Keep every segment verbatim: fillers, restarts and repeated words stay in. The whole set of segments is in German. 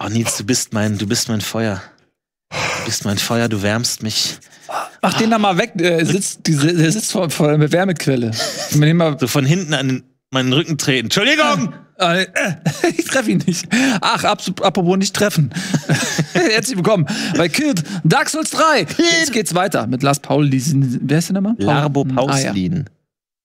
Oh, Nils, du bist mein, du bist mein Feuer. Du bist mein Feuer, du wärmst mich. Mach den da mal weg, der sitzt, der sitzt vor, vor einer Wärmequelle. Mal so von hinten an meinen Rücken treten. Entschuldigung! Äh, äh, ich treffe ihn nicht. Ach, ab, apropos nicht treffen. Herzlich willkommen bei Kid Dark Souls drei. Jetzt geht's weiter mit Lars Pauslin. Wer ist der nochmal? Larbo Pauslin. Ah, ja.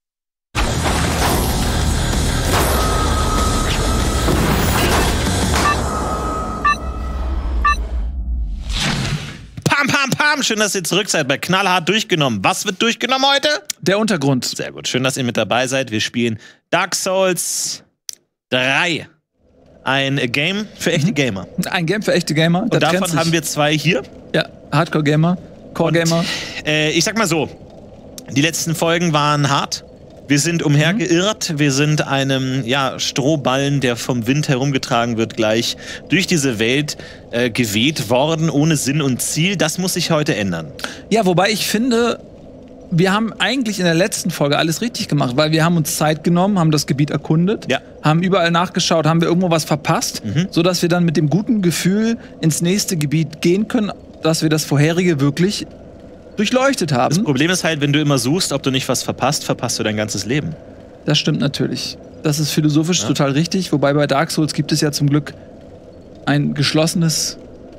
Pam, pam, pam. Schön, dass ihr zurück seid bei Knallhart durchgenommen. Was wird durchgenommen heute? Der Untergrund. Sehr gut. Schön, dass ihr mit dabei seid. Wir spielen Dark Souls drei. Ein Game für echte Gamer. Ein Game für echte Gamer. Und davon haben wir zwei hier. Ja, Hardcore-Gamer, Core-Gamer. Äh, ich sag mal so, die letzten Folgen waren hart. Wir sind umhergeirrt. Mhm. Wir sind einem ja, Strohballen, der vom Wind herumgetragen wird, gleich durch diese Welt äh, geweht worden, ohne Sinn und Ziel. Das muss sich heute ändern. Ja, wobei ich finde, wir haben eigentlich in der letzten Folge alles richtig gemacht, weil wir haben uns Zeit genommen, haben das Gebiet erkundet, ja. haben überall nachgeschaut, haben wir irgendwo was verpasst, mhm. sodass wir dann mit dem guten Gefühl ins nächste Gebiet gehen können, dass wir das vorherige wirklich durchleuchtet haben. Das Problem ist halt, wenn du immer suchst, ob du nicht was verpasst, verpasst du dein ganzes Leben. Das stimmt natürlich. Das ist philosophisch ja. total richtig, wobei bei Dark Souls gibt es ja zum Glück ein geschlossenes...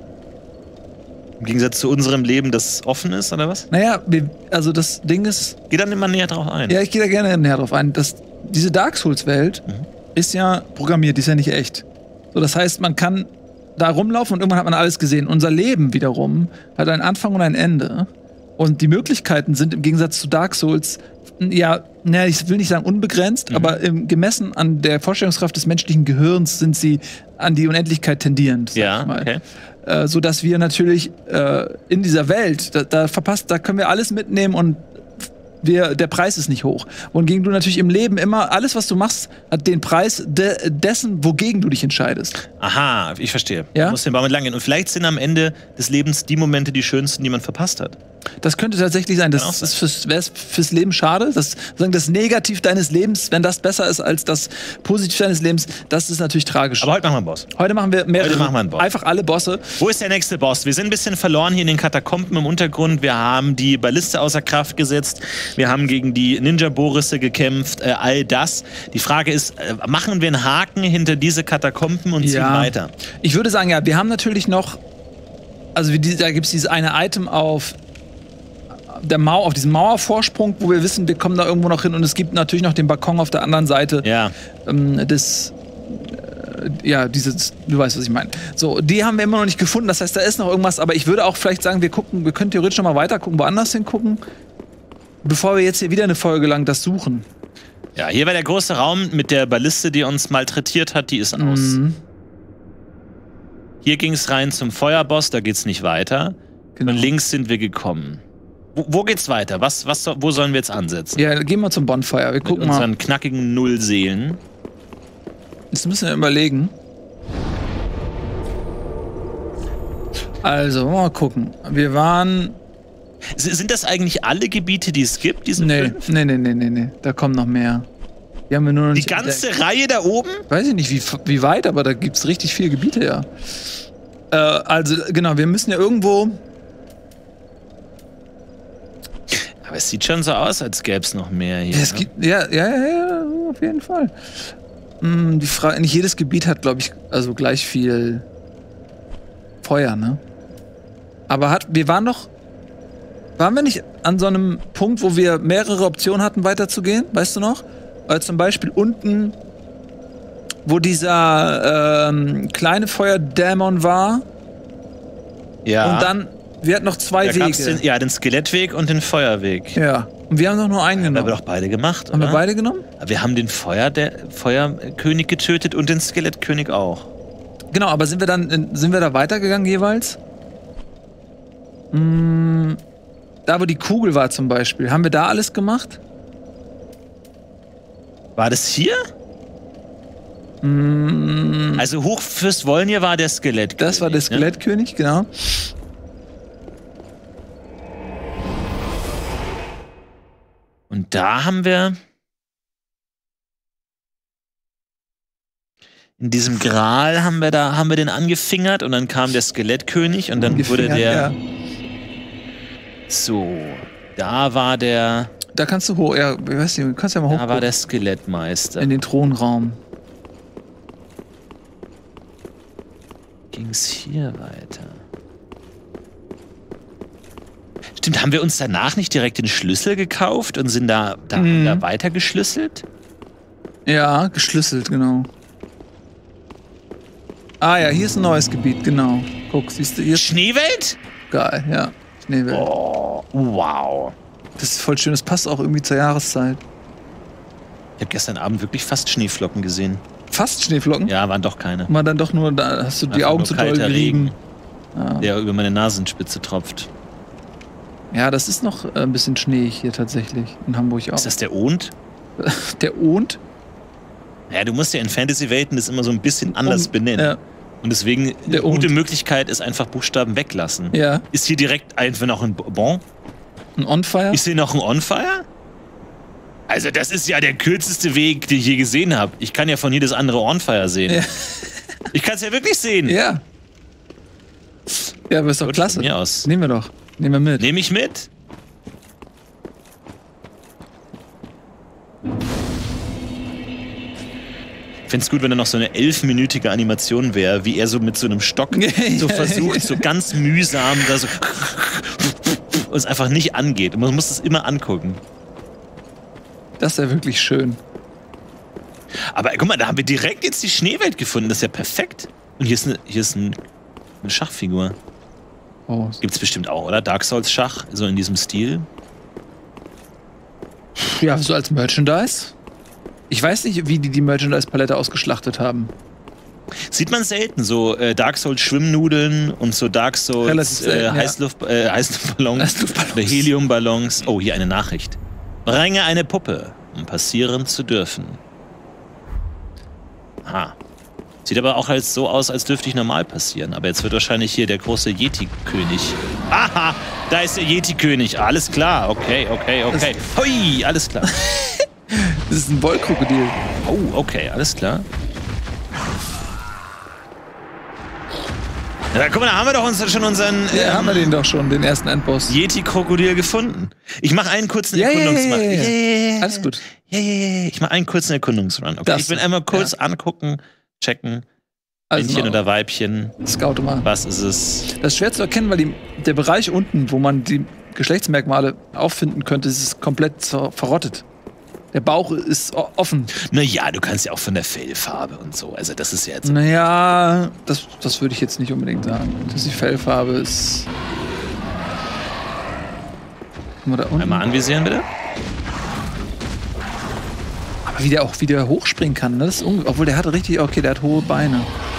Im Gegensatz zu unserem Leben, das offen ist, oder was? Naja, wir, also das Ding ist... Geh dann immer näher drauf ein. Ja, ich gehe da gerne näher drauf ein. Das, diese Dark Souls-Welt mhm. ist ja programmiert, die ist ja nicht echt. So, das heißt, man kann da rumlaufen und irgendwann hat man alles gesehen. Unser Leben wiederum hat einen Anfang und ein Ende. Und die Möglichkeiten sind im Gegensatz zu Dark Souls, ja, naja, ich will nicht sagen unbegrenzt, mhm. aber im, gemessen an der Vorstellungskraft des menschlichen Gehirns sind sie an die Unendlichkeit tendierend. Sag ja, ich mal. Okay. Äh, so dass wir natürlich äh, in dieser Welt, da, da verpasst, da können wir alles mitnehmen und wir, der Preis ist nicht hoch. Wohingegen du natürlich im Leben immer, alles was du machst, hat den Preis de, dessen, wogegen du dich entscheidest. Aha, ich verstehe. Ja? Du musst den Baum entlang gehen. Und vielleicht sind am Ende des Lebens die Momente die schönsten, die man verpasst hat. Das könnte tatsächlich sein. Das ist fürs, wäre fürs Leben schade. Das, sagen, das Negativ deines Lebens, wenn das besser ist als das Positiv deines Lebens, das ist natürlich tragisch. Aber heute machen wir einen Boss. Heute machen wir mehrere. Heute machen wir einen Boss. Einfach alle Bosse. Wo ist der nächste Boss? Wir sind ein bisschen verloren hier in den Katakomben im Untergrund. Wir haben die Balliste außer Kraft gesetzt. Wir haben gegen die Ninja-Borisse gekämpft. Äh, all das. Die Frage ist, äh, machen wir einen Haken hinter diese Katakomben und ziehen ja. weiter? Ich würde sagen, ja, wir haben natürlich noch, also da gibt es dieses eine Item auf der Mauer, auf diesem Mauervorsprung, wo wir wissen, wir kommen da irgendwo noch hin und es gibt natürlich noch den Balkon auf der anderen Seite ja. ähm, des, äh, ja, dieses, du weißt, was ich meine. So, die haben wir immer noch nicht gefunden, das heißt, da ist noch irgendwas, aber ich würde auch vielleicht sagen, wir gucken, wir können theoretisch noch mal weiter gucken, woanders hingucken, bevor wir jetzt hier wieder eine Folge lang das suchen. Ja, hier war der große Raum mit der Balliste, die uns malträtiert hat, die ist aus. Mhm. Hier ging es rein zum Feuerboss, da geht's nicht weiter. Genau. Und links sind wir gekommen. Wo, wo geht's weiter? Was, was, wo sollen wir jetzt ansetzen? Ja, gehen wir zum Bonfire. Wir gucken Mit unseren mal. knackigen Nullseelen. Jetzt müssen wir überlegen. Also, mal gucken. Wir waren. S sind das eigentlich alle Gebiete, die es gibt? Diese nee, fünf? nee, nee, nee, nee, nee. Da kommen noch mehr. Die haben wir nur noch Die nicht ganze entdeckt. Reihe da oben? Weiß ich nicht, wie, wie weit, aber da gibt's richtig viele Gebiete, ja. Äh, also, genau, wir müssen ja irgendwo. Aber es sieht schon so aus, als gäbe es noch mehr hier. Es gibt, ja, ja, ja, ja, auf jeden Fall. Hm, die Frage, nicht jedes Gebiet hat, glaube ich, also gleich viel Feuer, ne? Aber hat, wir waren doch, waren wir nicht an so einem Punkt, wo wir mehrere Optionen hatten, weiterzugehen? Weißt du noch? Äh, zum Beispiel unten, wo dieser ähm, kleine Feuerdämon war. Ja. Und dann, wir hatten noch zwei da Wege. Den, ja, den Skelettweg und den Feuerweg. Ja. Und wir haben doch nur einen Ja, genommen. haben wir doch beide gemacht, Haben oder? wir beide genommen? Wir haben den Feuer, der Feuerkönig getötet und den Skelettkönig auch. Genau, aber sind wir dann, sind wir da weitergegangen jeweils? Hm, da, wo die Kugel war zum Beispiel. Haben wir da alles gemacht? War das hier? Hm, Also Hochfürst Wolnir war der Skelettkönig. das war der Skelettkönig, ne? Genau. Und da haben wir in diesem Gral haben wir da, haben wir den angefingert und dann kam der Skelettkönig und dann wurde der. Ja. So, da war der. Da kannst du hoch, ja, ich weiß nicht, du kannst ja mal hoch. Da war der Skelettmeister. In den Thronraum. Ging's hier weiter? Stimmt, haben wir uns danach nicht direkt den Schlüssel gekauft und sind da, da, Mhm. da weiter geschlüsselt? Ja, geschlüsselt, genau. Ah ja, hier ist ein neues Gebiet, genau. Guck, siehst du, hier ist Schneewelt? geil, ja. Schneewelt. Oh, wow. Das ist voll schön, das passt auch irgendwie zur Jahreszeit. Ich habe gestern Abend wirklich fast Schneeflocken gesehen. Fast Schneeflocken? Ja, waren doch keine. Mal dann doch nur, da hast du die Einfach Augen nur zu doll kalter gerieben. Regen, Ja. der über meine Nasenspitze tropft. ja, das ist noch äh, ein bisschen schneeig hier tatsächlich. In Hamburg auch. Ist das der Ond? Der Ond? Ja, du musst ja in Fantasy-Welten das immer so ein bisschen anders Um- benennen. Ja. Und deswegen, eine Der gute Ond. Möglichkeit ist einfach Buchstaben weglassen. Ja. Ist hier direkt einfach noch ein Bon? Ein On-Fire? Ist hier noch ein On-Fire? Also das ist ja der kürzeste Weg, den ich je gesehen habe. Ich kann ja von hier das andere On-Fire sehen. Ja. Ich kann es ja wirklich sehen. Ja. Ja, aber ist doch Gut, klasse. von mir aus. Nehmen wir doch. Nehmen wir mit. Nehme ich mit? Ich fände es gut, wenn da noch so eine elfminütige Animation wäre, wie er so mit so einem Stock so versucht, so ganz mühsam da so und es einfach nicht angeht. Und man muss es immer angucken. Das ist ja wirklich schön. Aber guck mal, da haben wir direkt jetzt die Schneewelt gefunden. Das ist ja perfekt. Und hier ist eine, hier ist ein, eine Schachfigur. Oh. Gibt's bestimmt auch, oder? Dark Souls Schach, so in diesem Stil. Ja, so als Merchandise. Ich weiß nicht, wie die die Merchandise-Palette ausgeschlachtet haben. Sieht man selten, so äh, Dark Souls Schwimmnudeln und so Dark Souls Relativ selten, äh, ja. Heißluft, äh, Heißluftballons Heißluftballons. oder Heliumballons. Oh, hier eine Nachricht. Bringe eine Puppe, um passieren zu dürfen. Aha. Sieht aber auch als so aus, als dürfte ich normal passieren. Aber jetzt wird wahrscheinlich hier der große Yeti-König. Aha, da ist der Yeti-König. Alles klar, okay, okay, okay. Hui, alles klar. Das ist ein Wollkrokodil. Oh, okay, alles klar. Ja, guck mal, da haben wir doch uns schon unseren Ja, ähm, haben wir den doch schon, den ersten Endboss. Yeti-Krokodil gefunden. Ich mache einen kurzen Ja, ja, Erkundungsrun. ja, ja, ja. Yeah. Alles gut. Ja, ja, ja. Ich mache einen kurzen Erkundungsrun. Okay, Das- ich will einmal kurz ja. angucken, checken. Also Männchen mal- oder Weibchen. Scout mal. Was ist es? Das ist schwer zu erkennen, weil die, der Bereich unten, wo man die Geschlechtsmerkmale auffinden könnte, ist komplett zer- verrottet. Der Bauch ist o- offen. Naja, du kannst ja auch von der Fellfarbe und so. Also das ist ja jetzt... Naja, das, das würde ich jetzt nicht unbedingt sagen. Das ist die Fellfarbe ist. Guck mal da unten. Einmal anvisieren, bitte. Aber wie der auch wieder hochspringen kann, ne? Das ist unge- obwohl der hat richtig, okay, der hat hohe Beine.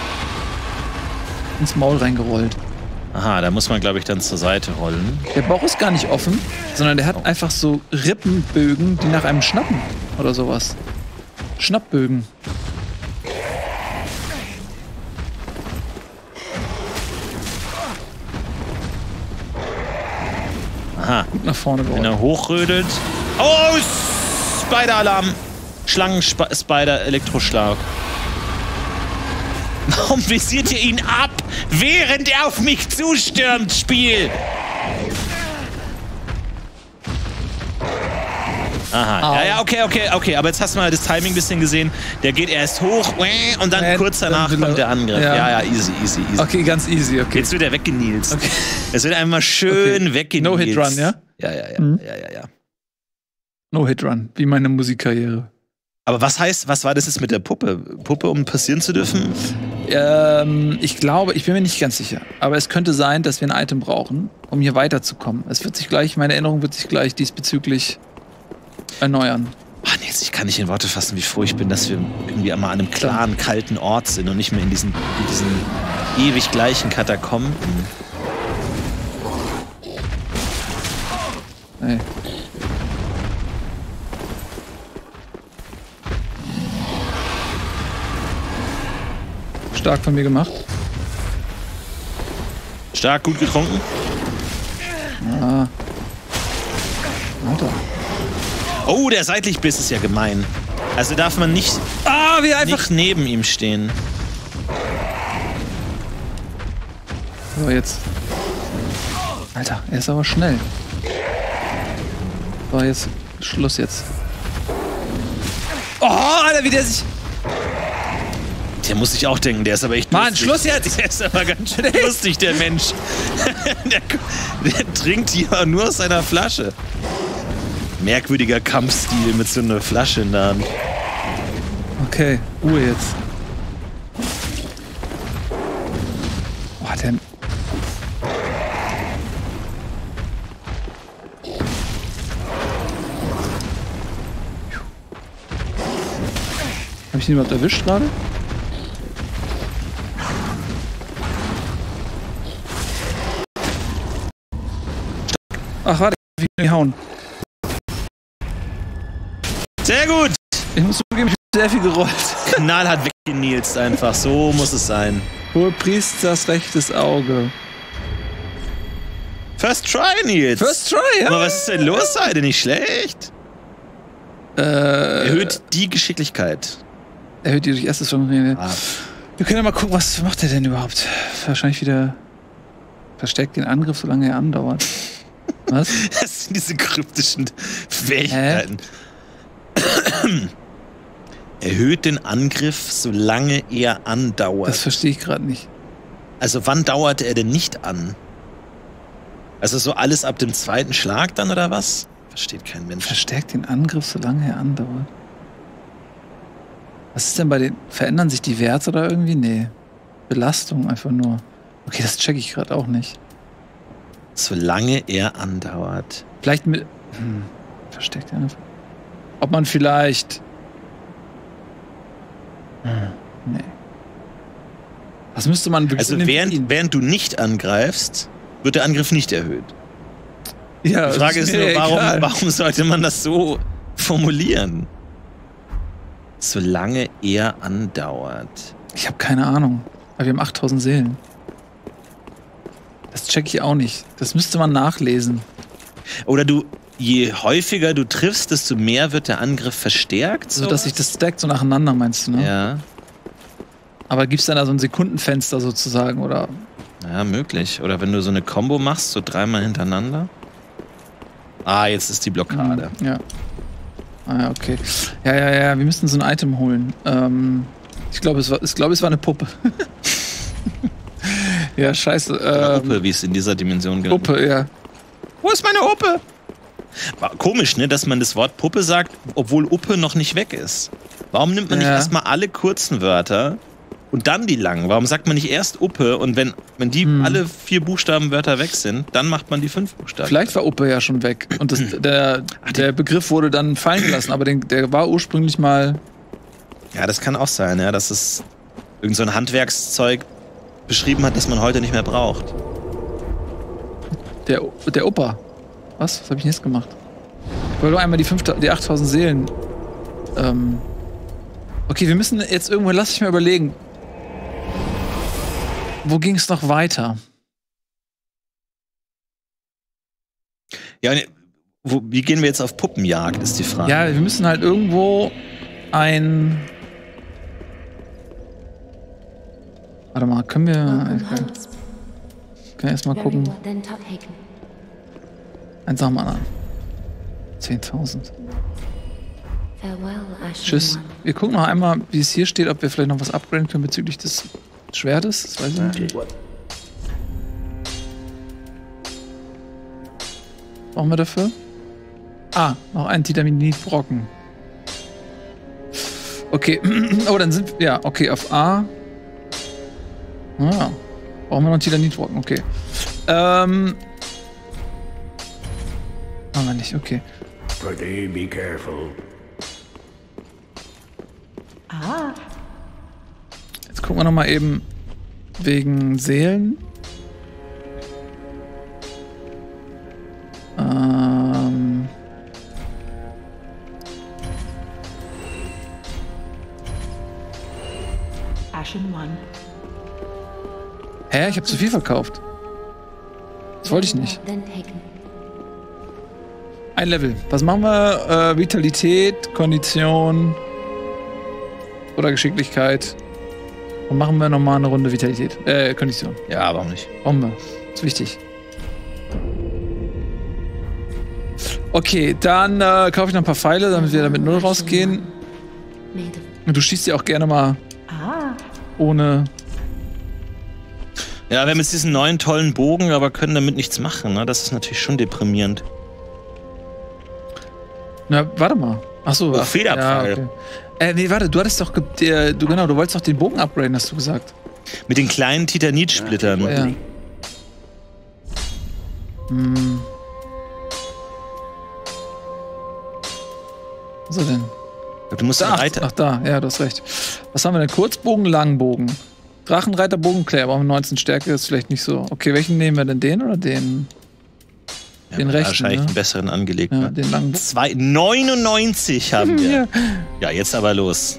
Ins Maul reingerollt. Aha, da muss man, glaube ich, dann zur Seite rollen. Der Bauch ist gar nicht offen, sondern der hat einfach so Rippenbögen, die nach einem schnappen oder sowas. Schnappbögen. Aha, Gut nach vorne wenn gerollt. er hochrödelt... Oh, Spider-Alarm! Schlangen-Spider, Elektroschlag. Warum visiert ihr ihn ab, während er auf mich zustürmt, Spiel? Aha, Au. ja, ja, okay, okay, okay, aber jetzt hast du mal das Timing ein bisschen gesehen. Der geht erst hoch und dann Äh, kurz danach dann will er- kommt der Angriff. ja. Ja, ja, easy, easy, easy. Okay, ganz easy, okay. Jetzt wird er weggenielst. Okay. Es wird einmal schön Okay. weggenielst. No-Hit-Run, ja? Ja, ja, ja, Mhm. ja, ja, ja. No-Hit-Run, wie meine Musikkarriere. Aber was heißt, was war das jetzt mit der Puppe? Puppe, um passieren zu dürfen? Ähm, ich glaube, ich bin mir nicht ganz sicher. Aber es könnte sein, dass wir ein Item brauchen, um hier weiterzukommen. Es wird sich gleich, meine Erinnerung wird sich gleich diesbezüglich erneuern. Ach, Nils, ich kann nicht in Worte fassen, wie froh ich bin, dass wir irgendwie einmal an einem klaren, kalten Ort sind und nicht mehr in diesen, in diesen ewig gleichen Katakomben. Hey. Stark von mir gemacht. Stark, gut getrunken. Ah. Alter. Oh, der Seitlichbiss ist ja gemein. Also darf man nicht, Ah, wie einfach. nicht neben ihm stehen. So, jetzt. Alter, er ist aber schnell. So, jetzt. Schluss jetzt. Oh, Alter, wie der sich... Der muss sich auch denken, der ist aber echt Mann, lustig. Schluss jetzt! Der ist aber ganz schön lustig, der Mensch. der, der trinkt hier nur aus seiner Flasche. Merkwürdiger Kampfstil mit so einer Flasche in der Hand. Okay, Ruhe jetzt. Boah, der... Hab ich ihn überhaupt erwischt gerade? Ach, warte, ich will nicht hauen. Sehr gut! Ich muss zugeben, ich bin sehr viel gerollt. Knallhart weggenilzt einfach, so muss es sein. Hohe Priesters rechtes Auge. First try, Nils! First try, ja? Aber was ist denn los heute? Nicht schlecht. Äh, Erhöht die Geschicklichkeit. Erhöht die durch erstes schon. Ah. Wir können ja mal gucken, was macht er denn überhaupt? Wahrscheinlich wieder versteckt den Angriff, solange er andauert. Was? Das sind diese kryptischen Fähigkeiten. Erhöht den Angriff, solange er andauert. Das verstehe ich gerade nicht. Also wann dauert er denn nicht an? Also so alles ab dem zweiten Schlag dann oder was? Versteht kein Mensch. Verstärkt den Angriff, solange er andauert. Was ist denn bei den... Verändern sich die Werte oder irgendwie? Nee. Belastung einfach nur. Okay, das checke ich gerade auch nicht. Solange er andauert. Vielleicht mit... Hm, verstärkt den Angriff. Ob man vielleicht... Hm, nee. Das müsste man wirklich... Also während, während du nicht angreifst, wird der Angriff nicht erhöht. Ja, die Frage ist nur, warum, warum sollte man das so formulieren? Solange er andauert. Ich habe keine Ahnung. Aber wir haben achttausend Seelen. Das check ich auch nicht. Das müsste man nachlesen. Oder du, je häufiger du triffst, desto mehr wird der Angriff verstärkt. So, dass sich das stackt so nacheinander, meinst du, ne? Ja. Aber gibt's dann da so ein Sekundenfenster sozusagen, oder? Ja, möglich. Oder wenn du so eine Combo machst, so dreimal hintereinander. Ah, jetzt ist die Blockade. Mhm, ja. Ah, ja, okay. Ja, ja, ja, wir müssen so ein Item holen. Ähm, ich glaube, es war, ich glaube, es war eine Puppe. Ja, scheiße. Oder Ähm, Uppe, wie es in dieser Dimension genannt wird. Puppe, ja. Wo ist meine Uppe? War komisch, ne, dass man das Wort Puppe sagt, obwohl Uppe noch nicht weg ist. Warum nimmt man Ja. nicht erstmal alle kurzen Wörter und dann die langen? Warum sagt man nicht erst Uppe und wenn, wenn die Hm. alle vier Buchstabenwörter weg sind, dann macht man die fünf Buchstaben? Vielleicht war Uppe ja schon weg. Und das, der, der Begriff wurde dann fallen gelassen, aber den, der war ursprünglich mal. Ja, das kann auch sein, ja, dass es irgend so ein Handwerkszeug beschrieben hat, das man heute nicht mehr braucht. Der, der Opa. Was? Was habe ich denn jetzt gemacht? Ich wollte doch einmal die, fünftausend, die achttausend Seelen. Ähm. Okay, wir müssen jetzt irgendwo, lass ich mal überlegen. Wo ging es noch weiter? Ja, und wo, wie gehen wir jetzt auf Puppenjagd, ist die Frage. Ja, wir müssen halt irgendwo ein. Warte mal, können wir. Welcome Können host. wir erstmal Very gucken. well then, Tophaken. Eins nach dem anderen. zehntausend. Farewell, Ashen Tschüss. One. Wir gucken noch einmal, wie es hier steht, ob wir vielleicht noch was upgraden können bezüglich des Schwertes. Das weiß ich nicht. Brauchen wir dafür? Ah, noch einen Titaminit-Brocken. Okay. Oh, dann sind wir. Ja, okay, auf A. Ah, brauchen wir noch einen Titanitbrocken, okay. Ähm. Haben wir nicht, okay. Pretty, be careful. Jetzt gucken wir noch mal eben wegen Seelen. Ähm. Ashen One. Hä, ich habe zu viel verkauft. Das wollte ich nicht. Then taken. Ein Level. Was machen wir? Äh, Vitalität, Kondition oder Geschicklichkeit. Und machen wir nochmal eine Runde Vitalität. Äh, Kondition. Ja, warum nicht? Bombe. Ist wichtig. Okay, dann äh, kaufe ich noch ein paar Pfeile, damit wir da mit null rausgehen. Made of Und du schießt ja auch gerne mal ohne. Ja, wir haben jetzt diesen neuen tollen Bogen, aber können damit nichts machen. Ne? Das ist natürlich schon deprimierend. Na, warte mal. Achso, Oh, ach, Federpfeil. ja, okay. Äh, nee, warte, du hattest doch. ge- Der, du, genau, du wolltest doch den Bogen upgraden, hast du gesagt. Mit den kleinen Titanitsplittern. Ja. Hm. Was ist er denn? Du musst Ach, weiter. ach, da, ja, du hast recht. Was haben wir denn? Kurzbogen, Langbogen. Drachenreiterbogen, klar, aber neunzehn Stärke ist vielleicht nicht so. Okay, welchen nehmen wir denn? Den oder den? Ja, den rechten, wahrscheinlich ne? einen besseren angelegt. Ja, Ne? den Langbogen. Zwei, neunundneunzig haben wir. Ja. Ja, jetzt aber los.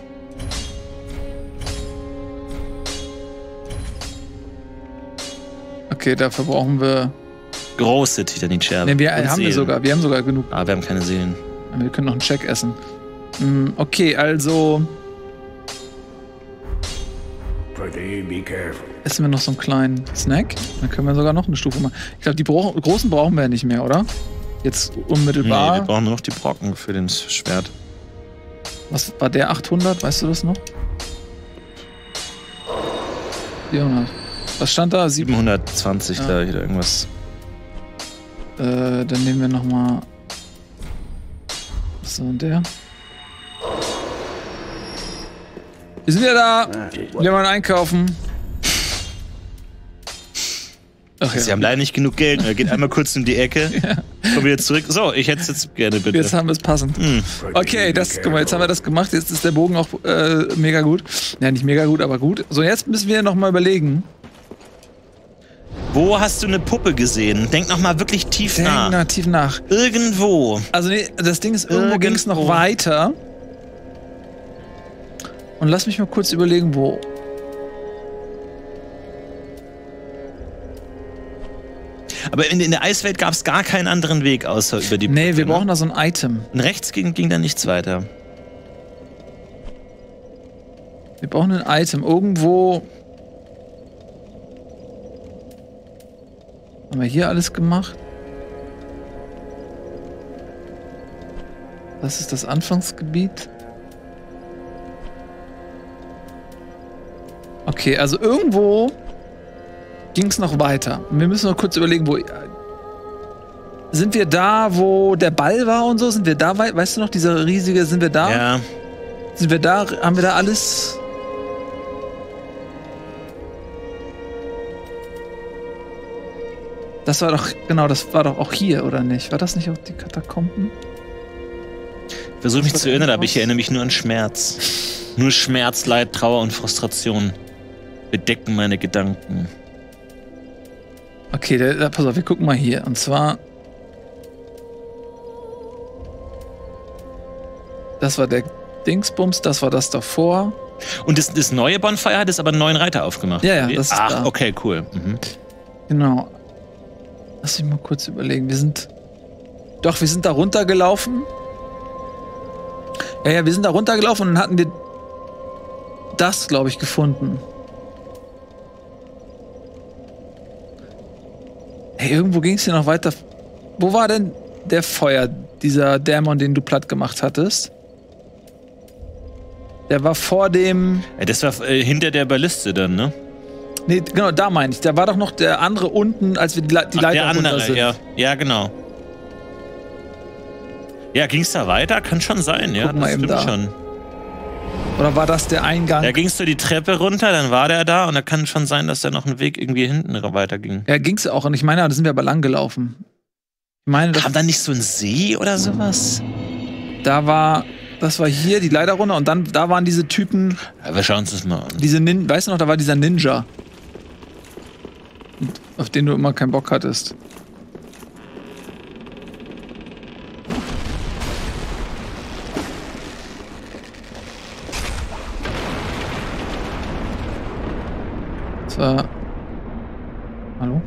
Okay, dafür brauchen wir. Große Titanitscherben. Ne, wir Und haben wir Seelen. sogar. Wir haben sogar genug. Ah, wir haben keine Seelen. Wir können noch einen Check essen. Hm, okay, also Pretty be careful. essen wir noch so einen kleinen Snack. Dann können wir sogar noch eine Stufe machen. Ich glaube, die bro großen brauchen wir ja nicht mehr, oder? Jetzt Nee, unmittelbar. wir brauchen nur noch die Brocken für das Schwert. Was war der achthundert? Weißt du das noch? vierhundert. Was stand da? Sieben. siebenhundertzwanzig, Ja. glaube ich, oder irgendwas. Äh, dann nehmen wir noch mal. Was ist denn der? Wir sind wieder da. Wir wollen einkaufen. Ach Sie ja. haben leider nicht genug Geld. Er geht einmal kurz um die Ecke. Kommen wieder zurück. So, ich hätte es jetzt gerne, bitte. Jetzt haben wir es passend. Hm. Okay, das, guck mal, jetzt haben wir das gemacht. Jetzt ist der Bogen auch äh, mega gut. Ja, nicht mega gut, aber gut. So, jetzt müssen wir noch mal überlegen. Wo hast du eine Puppe gesehen? Denk noch mal wirklich tief Denk nach. nach, tief nach. Irgendwo. Also nee, das Ding ist, irgendwo Irgendwo. ging es noch weiter. Und lass mich mal kurz überlegen, wo. Aber in, in der Eiswelt gab es gar keinen anderen Weg, außer über die Nee, wir Brücke, brauchen da so ein Item. Und rechts ging, ging da nichts weiter. Wir brauchen ein Item. Irgendwo. Haben wir hier alles gemacht? Das ist das Anfangsgebiet. Okay, also irgendwo ging es noch weiter. Wir müssen noch kurz überlegen, wo. Sind wir da, wo der Ball war und so? Sind wir da, wei- weißt du noch, dieser riesige, sind wir da? Ja. Sind wir da, haben wir da alles? Das war doch, genau, das war doch auch hier, oder nicht? War das nicht auch die Katakomben? Versuche mich Was zu war erinnern, denn aber ich raus? erinnere mich nur an Schmerz. Nur Schmerz, Leid, Trauer und Frustration bedecken meine Gedanken. Okay, da, da, pass auf, wir gucken mal hier. Und zwar. Das war der Dingsbums, das war das davor. Und das, das neue Bonfire hat es aber einen neuen Reiter aufgemacht. Ja, ja, Wie? das ist Ach, da. okay, cool. Mhm. Genau. Lass mich mal kurz überlegen. Wir sind. Doch, wir sind da runtergelaufen. Ja, ja, wir sind da runtergelaufen und dann hatten wir das, glaube ich, gefunden. Hey, irgendwo ging es hier noch weiter. Wo war denn der Feuer, dieser Dämon, den du platt gemacht hattest? Der war vor dem. Ja, das war äh, hinter der Balliste dann, ne? Nee, genau, da meine ich. Da war doch noch der andere unten, als wir die, Le die Ach, Leiter der runter andere, sind. ja. Ja, genau. Ja, ging's da weiter? Kann schon sein, ja. Guck mal Das eben stimmt da. schon. Oder war das der Eingang? Da gingst du die Treppe runter, dann war der da und da kann schon sein, dass da noch ein Weg irgendwie hinten weiter ging. Ja, ging's auch. Und ich meine, da sind wir aber lang gelaufen. Ich meine, das, Kam da nicht so ein See oder sowas? da war, das war hier die Leiter runter und dann, da waren diese Typen, Ja, wir schauen uns das mal an. diese Nin, weißt du noch, da war dieser Ninja. Auf den du immer keinen Bock hattest. Das war. Hallo?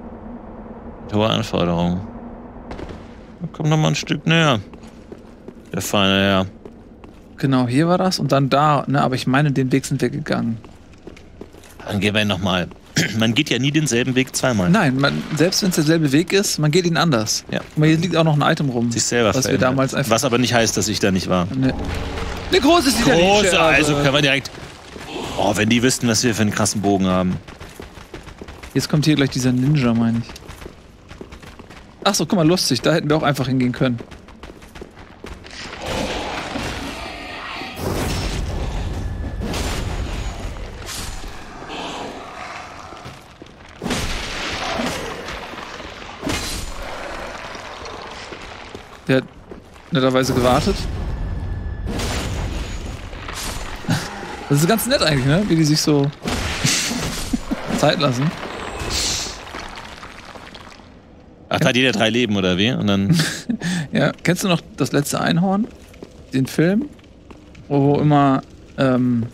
Hohe Anforderungen. Komm noch mal ein Stück näher. Der Feine, ja. Genau, hier war das und dann da, ne? Aber ich meine, den Weg sind wir gegangen. Dann gehen wir nochmal. Man geht ja nie denselben Weg zweimal. Nein, man, selbst wenn es derselbe Weg ist, man geht ihn anders. Ja. Guck mal, hier liegt auch noch ein Item rum. Sich selber was wir verändert. damals einfach. Was aber nicht heißt, dass ich da nicht war. Ne, ne große ist die Große, also können wir direkt. Oh, wenn die wüssten, was wir für einen krassen Bogen haben. Jetzt kommt hier gleich dieser Ninja, meine ich. Ach so, guck mal, lustig. Da hätten wir auch einfach hingehen können. Der hat netterweise gewartet. Das ist ganz nett eigentlich, ne? Wie die sich so Zeit lassen. Ach, da hat jeder drei Leben, oder wie? Und dann. Ja, kennst du noch das letzte Einhorn? Den Film? Wo immer, ähm.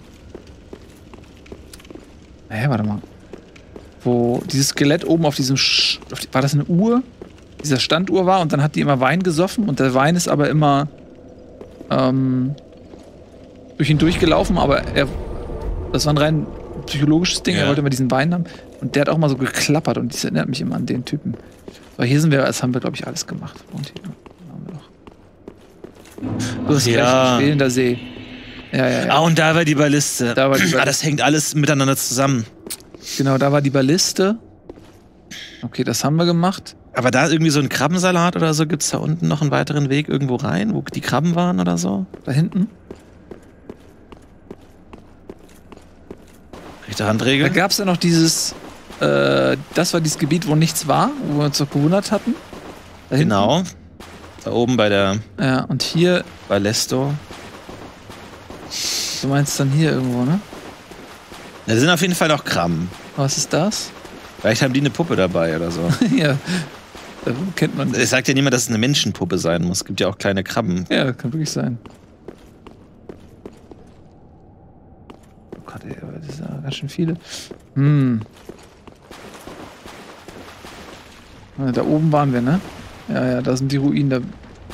Hä, warte mal. Wo dieses Skelett oben auf diesem. Sch auf die, war das eine Uhr? Dieser Standuhr war und dann hat die immer Wein gesoffen und der Wein ist aber immer ähm, durch ihn durchgelaufen, aber er, das war ein rein psychologisches Ding, ja. Er wollte immer diesen Wein haben und der hat auch mal so geklappert und das erinnert mich immer an den Typen. So, hier sind wir, das haben wir glaube ich alles gemacht. Und hier haben wir noch. Du hast ja. ein fehlender See. Ja, ja, ja. Ah, und da war die Balliste. Da war die Balliste. Ah, das hängt alles miteinander zusammen. Genau, da war die Balliste. Okay, das haben wir gemacht. Aber da irgendwie so ein Krabbensalat oder so, gibt's da unten noch einen weiteren Weg irgendwo rein, wo die Krabben waren oder so? Da hinten? Rechte Handregel? Da gab's ja noch dieses, äh, das war dieses Gebiet, wo nichts war, wo wir uns doch gewundert hatten. Da hinten. Genau. Da oben bei der Ja, und hier, Ballesto. du meinst dann hier irgendwo, ne? Da sind auf jeden Fall noch Krabben. Was ist das? Vielleicht haben die eine Puppe dabei oder so. Ja, da kennt man. Es sagt ja niemand, dass es eine Menschenpuppe sein muss. Es gibt ja auch kleine Krabben. Ja, das kann wirklich sein. Oh Gott, ey, aber das sind ja ganz schön viele. Hm. Da oben waren wir, ne? Ja, ja, da sind die Ruinen. Da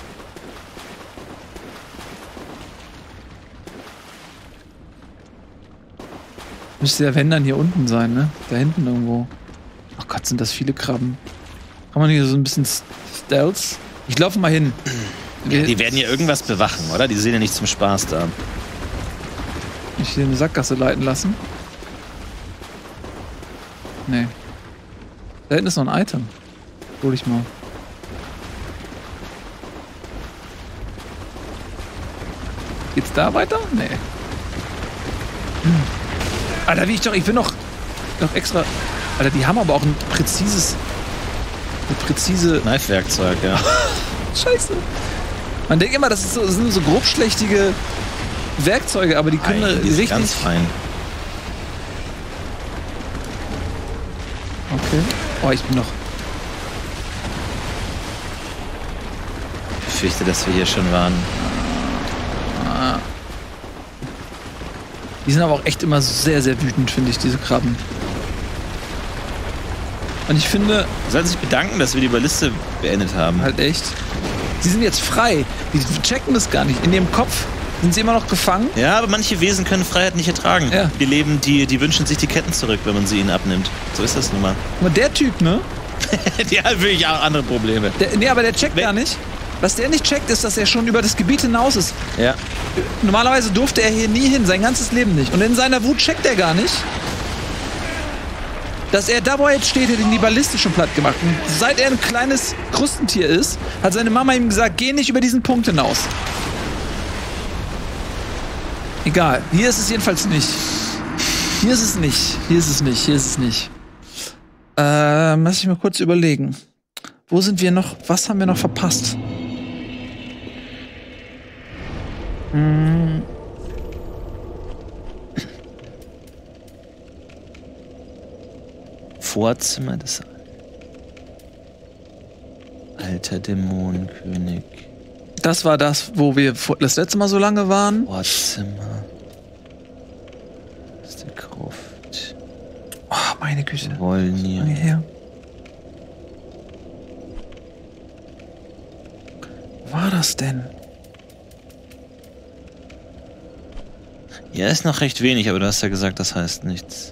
müsste ja, wenn, dann hier unten sein, ne? Da hinten irgendwo. Ach Gott, sind das viele Krabben. Kann man hier so ein bisschen Stealth? Ich laufe mal hin. Ja, die werden ja irgendwas bewachen, oder? Die sind ja nicht zum Spaß da. Ich hier eine Sackgasse leiten lassen. Nee. Da hinten ist noch ein Item. Hol ich mal. Geht's da weiter? Nee. Hm. Alter, wie ich doch, ich bin noch, noch extra. Alter, die haben aber auch ein präzises. Eine präzise. Kneifwerkzeug, ja. Scheiße. Man denkt immer, das, ist so, das sind so grobschlächtige Werkzeuge, aber die können Nein, die sind richtig. ganz fein. Okay. Oh, ich bin noch. Ich fürchte, dass wir hier schon waren. Die sind aber auch echt immer sehr, sehr wütend, finde ich, diese Krabben. Und ich finde... Sie sollten sich bedanken, dass wir die Balliste beendet haben. Halt echt. Sie sind jetzt frei. Die checken das gar nicht. In ihrem Kopf sind sie immer noch gefangen. Ja, aber manche Wesen können Freiheit nicht ertragen. Ja. Die leben, die, die wünschen sich die Ketten zurück, wenn man sie ihnen abnimmt. So ist das nun mal. Aber der Typ, ne? Die haben wirklich auch andere Probleme. Der, nee, aber der checkt Weg. gar nicht. Was der nicht checkt, ist, dass er schon über das Gebiet hinaus ist. Ja. Normalerweise durfte er hier nie hin, sein ganzes Leben nicht. Und in seiner Wut checkt er gar nicht, dass er da, wo er jetzt steht, hat ihn die Balliste schon platt gemacht. Und seit er ein kleines Krustentier ist, hat seine Mama ihm gesagt, geh nicht über diesen Punkt hinaus. Egal, hier ist es jedenfalls nicht. Hier ist es nicht. Hier ist es nicht. Hier ist es nicht. Ähm, lass ich mal kurz überlegen. Wo sind wir noch? Was haben wir noch verpasst? Hm. Vorzimmer des alter Dämonenkönig. Das war das, wo wir das letzte Mal so lange waren. Vorzimmer. Das ist die Gruft. Oh, meine Güte. Wollnir. Lange her. Wo war das denn? Hier ist noch recht wenig, aber du hast ja gesagt, das heißt nichts.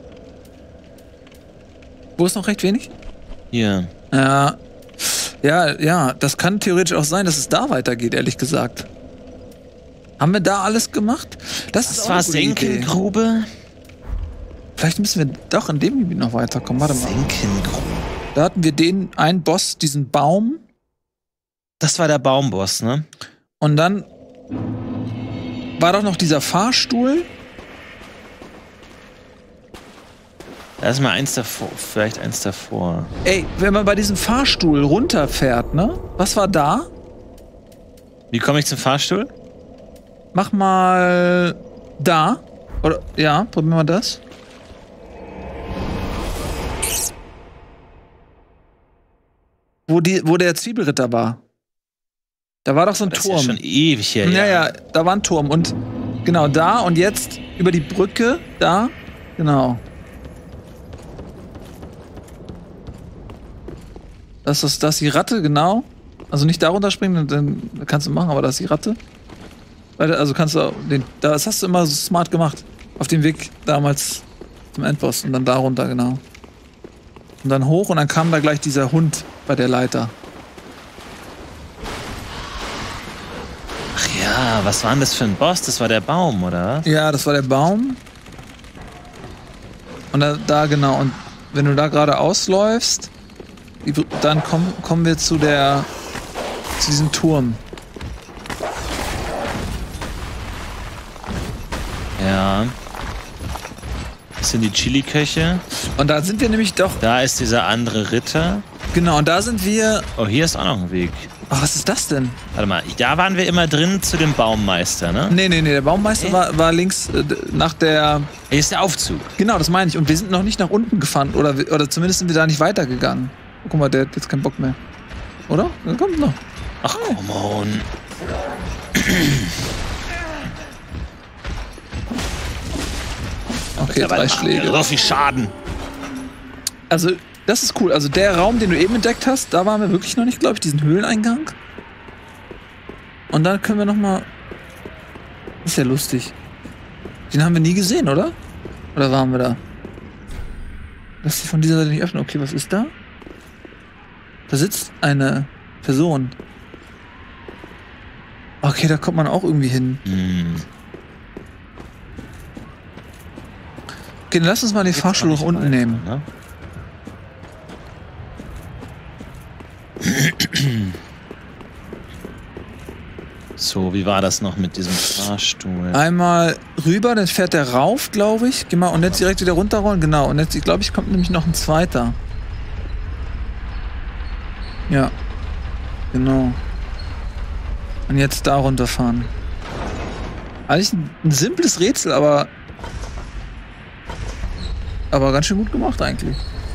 Wo ist noch recht wenig? Hier. Ja. Ja, ja, das kann theoretisch auch sein, dass es da weitergeht, ehrlich gesagt. Haben wir da alles gemacht? Das, Das ist auch war eine gute Idee. Senkengrube. Vielleicht müssen wir doch in dem Gebiet noch weiterkommen. Warte mal. Senkengrube. Da hatten wir den einen Boss, diesen Baum. Das war der Baumboss, ne? Und dann war doch noch dieser Fahrstuhl. Da ist mal eins davor, vielleicht eins davor. Ey, wenn man bei diesem Fahrstuhl runterfährt, ne? Was war da? Wie komme ich zum Fahrstuhl? Mach mal da. Oder ja, probieren wir das. Wo, die, wo der Zwiebelritter war. Da war doch so ein Das Turm. ist ja schon ewig her. Ja, ja, da war ein Turm. Und genau da und jetzt über die Brücke, da. Genau. Das ist das ist die Ratte, genau. Also nicht da runterspringen, dann kannst du machen, aber das ist die Ratte. Also kannst du den. Das hast du immer so smart gemacht. Auf dem Weg damals zum Endboss. Und dann da runter, genau. Und dann hoch und dann kam da gleich dieser Hund bei der Leiter. Ach ja, was war denn das für ein Boss? Das war der Baum, oder? Ja, das war der Baum. Und da, da genau. Und wenn du da gerade ausläufst, dann komm, kommen wir zu der. zu diesem Turm. Ja. Das sind die Chili-Köche. Und da sind wir nämlich doch. Da ist dieser andere Ritter. Genau, und da sind wir. Oh, hier ist auch noch ein Weg. Ach, was ist das denn? Warte mal, da waren wir immer drin zu dem Baummeister, ne? Nee, nee, nee, der Baummeister Nee. war, war links äh, nach der. Hier ist der Aufzug. Genau, das meine ich. Und wir sind noch nicht nach unten gefahren. Oder, oder zumindest sind wir da nicht weitergegangen. Oh, guck mal, der hat jetzt keinen Bock mehr. Oder? Der kommt noch. Ach, come on. Okay, Aber drei das macht ja Schläge. so viel Schaden. Also, das ist cool. Also, der Raum, den du eben entdeckt hast, da waren wir wirklich noch nicht, glaube ich, diesen Höhleneingang. Und dann können wir noch mal. Ist ja lustig. Den haben wir nie gesehen, oder? Oder waren wir da? Lass dich von dieser Seite nicht öffnen. Okay, was ist da? Da sitzt eine Person. Okay, da kommt man auch irgendwie hin. Hm. Okay, dann lass uns mal den Fahrstuhl nach unten nehmen. Ne? So, wie war das noch mit diesem Fahrstuhl? Einmal rüber, dann fährt der rauf, glaube ich. Geh mal, und jetzt direkt wieder runterrollen. Genau, und jetzt, ich glaube, ich kommt nämlich noch ein zweiter. Ja. Genau. Und jetzt da runterfahren. Eigentlich ein, ein simples Rätsel, aber. Aber ganz schön gut gemacht eigentlich.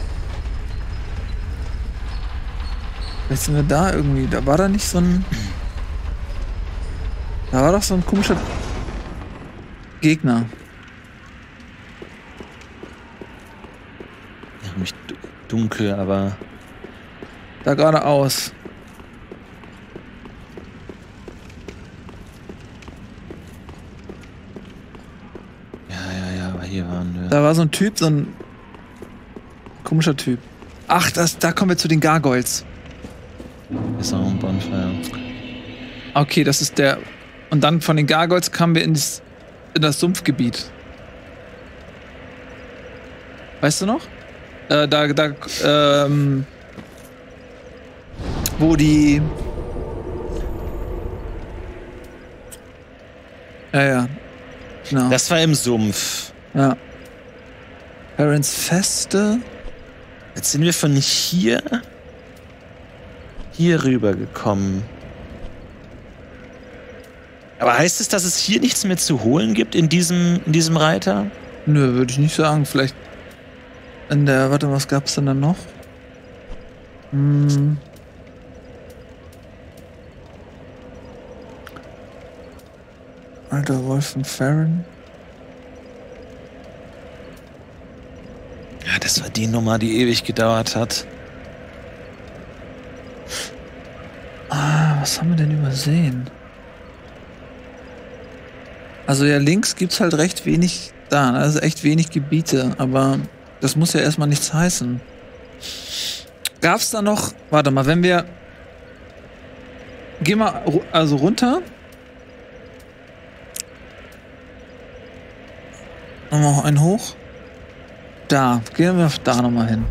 Jetzt sind wir da irgendwie. Da war da nicht so ein. Da war doch so ein komischer Gegner. Ja, mich du- dunkel, aber. Da geradeaus. Ja, ja, ja, aber hier waren wir. Da war so ein Typ, so ein komischer Typ. Ach, das, da kommen wir zu den Gargoyles. Hier ist auch ein Bonfire. Okay, das ist der. Und dann von den Gargoyles kamen wir in das, in das Sumpfgebiet. Weißt du noch? Äh, da, da, ähm. Wo die. Ja, ja. Genau. Das war im Sumpf. Ja. Parents Feste. Jetzt sind wir von hier hier rüber gekommen. Aber heißt es, dass es hier nichts mehr zu holen gibt in diesem, in diesem Reiter? Nö, würde ich nicht sagen. Vielleicht in der, warte, was gab's denn dann noch? Hm. Alter Wolf von Farron. Ja, das war die Nummer, die ewig gedauert hat. Ah, was haben wir denn übersehen? Also ja, links gibt's halt recht wenig da. Ne? Also echt wenig Gebiete, aber das muss ja erstmal nichts heißen. Gab's da noch. Warte mal, wenn wir. Geh mal ru- also runter. Nochmal einen hoch. Da, gehen wir da nochmal hin.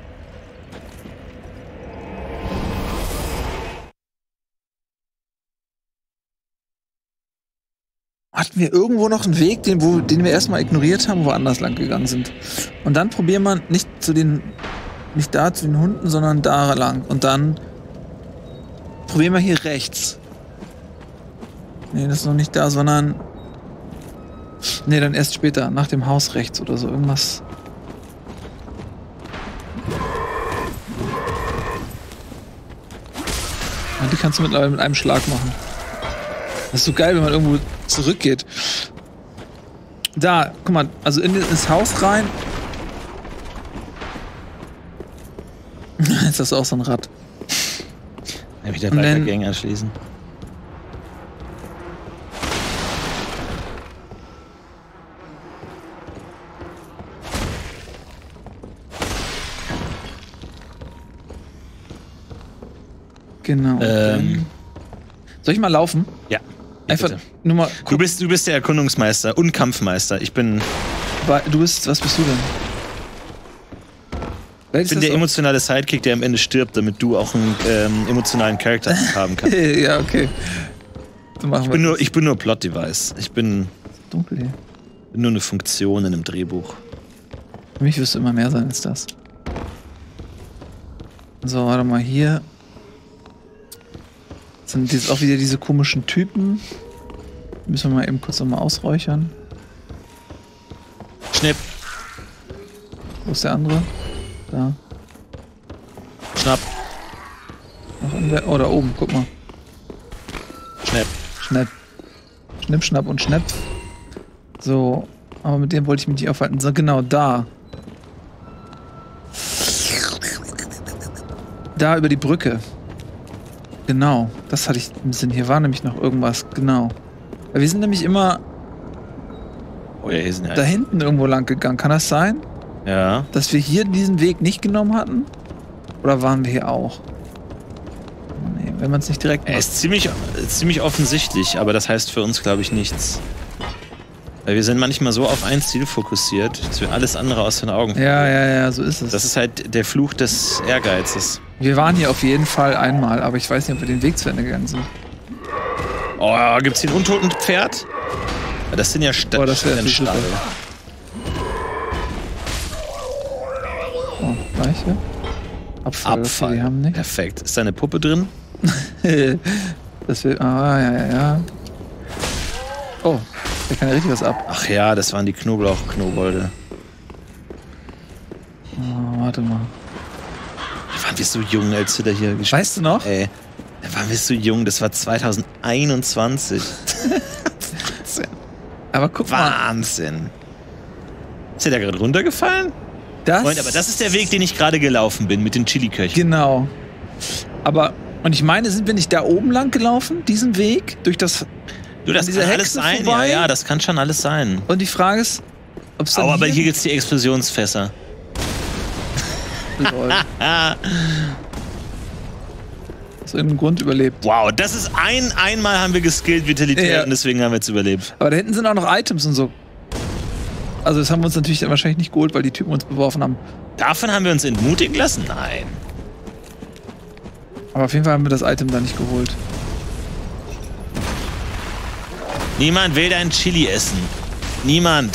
Hatten wir irgendwo noch einen Weg, den, wo, den wir erstmal ignoriert haben, woanders lang gegangen sind. Und dann probieren wir nicht zu den, nicht da zu den Hunden, sondern da lang. Und dann probieren wir hier rechts. Nee, das ist noch nicht da, sondern nee, dann erst später, nach dem Haus rechts oder so, irgendwas. Ja, die kannst du mittlerweile mit einem Schlag machen. Das ist so geil, wenn man irgendwo zurückgeht. Da, guck mal, also in, ins Haus rein. Jetzt hast du auch so ein Rad. Ja, wieder Und weiter dann- Gang anschließen. Genau. und Ähm. dann- Soll ich mal laufen? Ja. Einfach bitte. nur mal. Du bist, du bist der Erkundungsmeister und Kampfmeister. Ich bin, Bei- Du bist, was bist du denn? ich Welches bin ist der das emotionale Sidekick, der am Ende stirbt, damit du auch einen ähm, emotionalen Charakter haben auch? kannst. Ja, okay. Dann machen Ich wir bin nur, das. ich bin nur Plot-Device. Ich bin, Dunkel hier. bin nur eine Funktion in einem Drehbuch. Für mich wirst du immer mehr sein als das. So, warte mal, hier sind jetzt auch wieder diese komischen Typen. Müssen wir mal eben kurz nochmal ausräuchern. Schnipp, Wo ist der andere? Da. schnapp, Noch in der, oh, da oben, guck mal. schnapp. Schnapp. Schnipp, schnapp und schnapp. So, aber mit dem wollte ich mich nicht aufhalten. So, genau, da. Da über die Brücke. Genau, das hatte ich im Sinn. Hier war nämlich noch irgendwas. Genau. Weil wir sind nämlich immer Oh ja, hier sind ja. da hinten irgendwo lang gegangen. Kann das sein, Ja. dass wir hier diesen Weg nicht genommen hatten? Oder waren wir hier auch? Nee, wenn man es nicht direkt Er macht. ist ziemlich, ziemlich offensichtlich, aber das heißt für uns, glaube ich, nichts. Weil wir sind manchmal so auf ein Ziel fokussiert, dass wir alles andere aus den Augen Ja, ja, ja, so ist es. Das ist halt der Fluch des Ehrgeizes. Wir waren hier auf jeden Fall einmal, aber ich weiß nicht, ob wir den Weg zu Ende gegangen sind. Oh, gibt's hier ein untoten Pferd? Ja, das sind ja Sta Oh, das wär Stadel. super. Oh, Leiche. Abfall, Abfall. Okay, die haben nicht. Perfekt. Ist da eine Puppe drin? Das will. Ah, ja, ja, ja. Oh, da kann ja richtig was ab. Ach ja, das waren die Knoblauch-Knobolde. Oh, warte mal. Da waren wir so jung, als wir da hier gespielt Weißt du noch? Ey, da waren wir so jung. Das war zwanzig einundzwanzig. Aber guck mal. Wahnsinn. Ist der da gerade runtergefallen? Das. Freund, aber das ist der Weg, den ich gerade gelaufen bin mit den Chili-Köchen. Genau. Aber, und ich meine, sind wir nicht da oben lang gelaufen? Diesen Weg? Durch das. Du, das an dieser kann alles Hexe sein. vorbei? Ja, ja, das kann schon alles sein. Und die Frage ist, ob es dann. Oh, aber hier gibt's die Explosionsfässer. Lol. Ah, Aus irgendeinem Grund überlebt. wow, das ist ein, einmal haben wir geskillt Vitalität Ja. und deswegen haben wir jetzt überlebt. Aber da hinten sind auch noch Items und so. Also das haben wir uns natürlich dann wahrscheinlich nicht geholt, weil die Typen uns beworfen haben. Davon haben wir uns entmutigen lassen? Nein. Aber auf jeden Fall haben wir das Item da nicht geholt. Niemand will dein Chili essen. Niemand.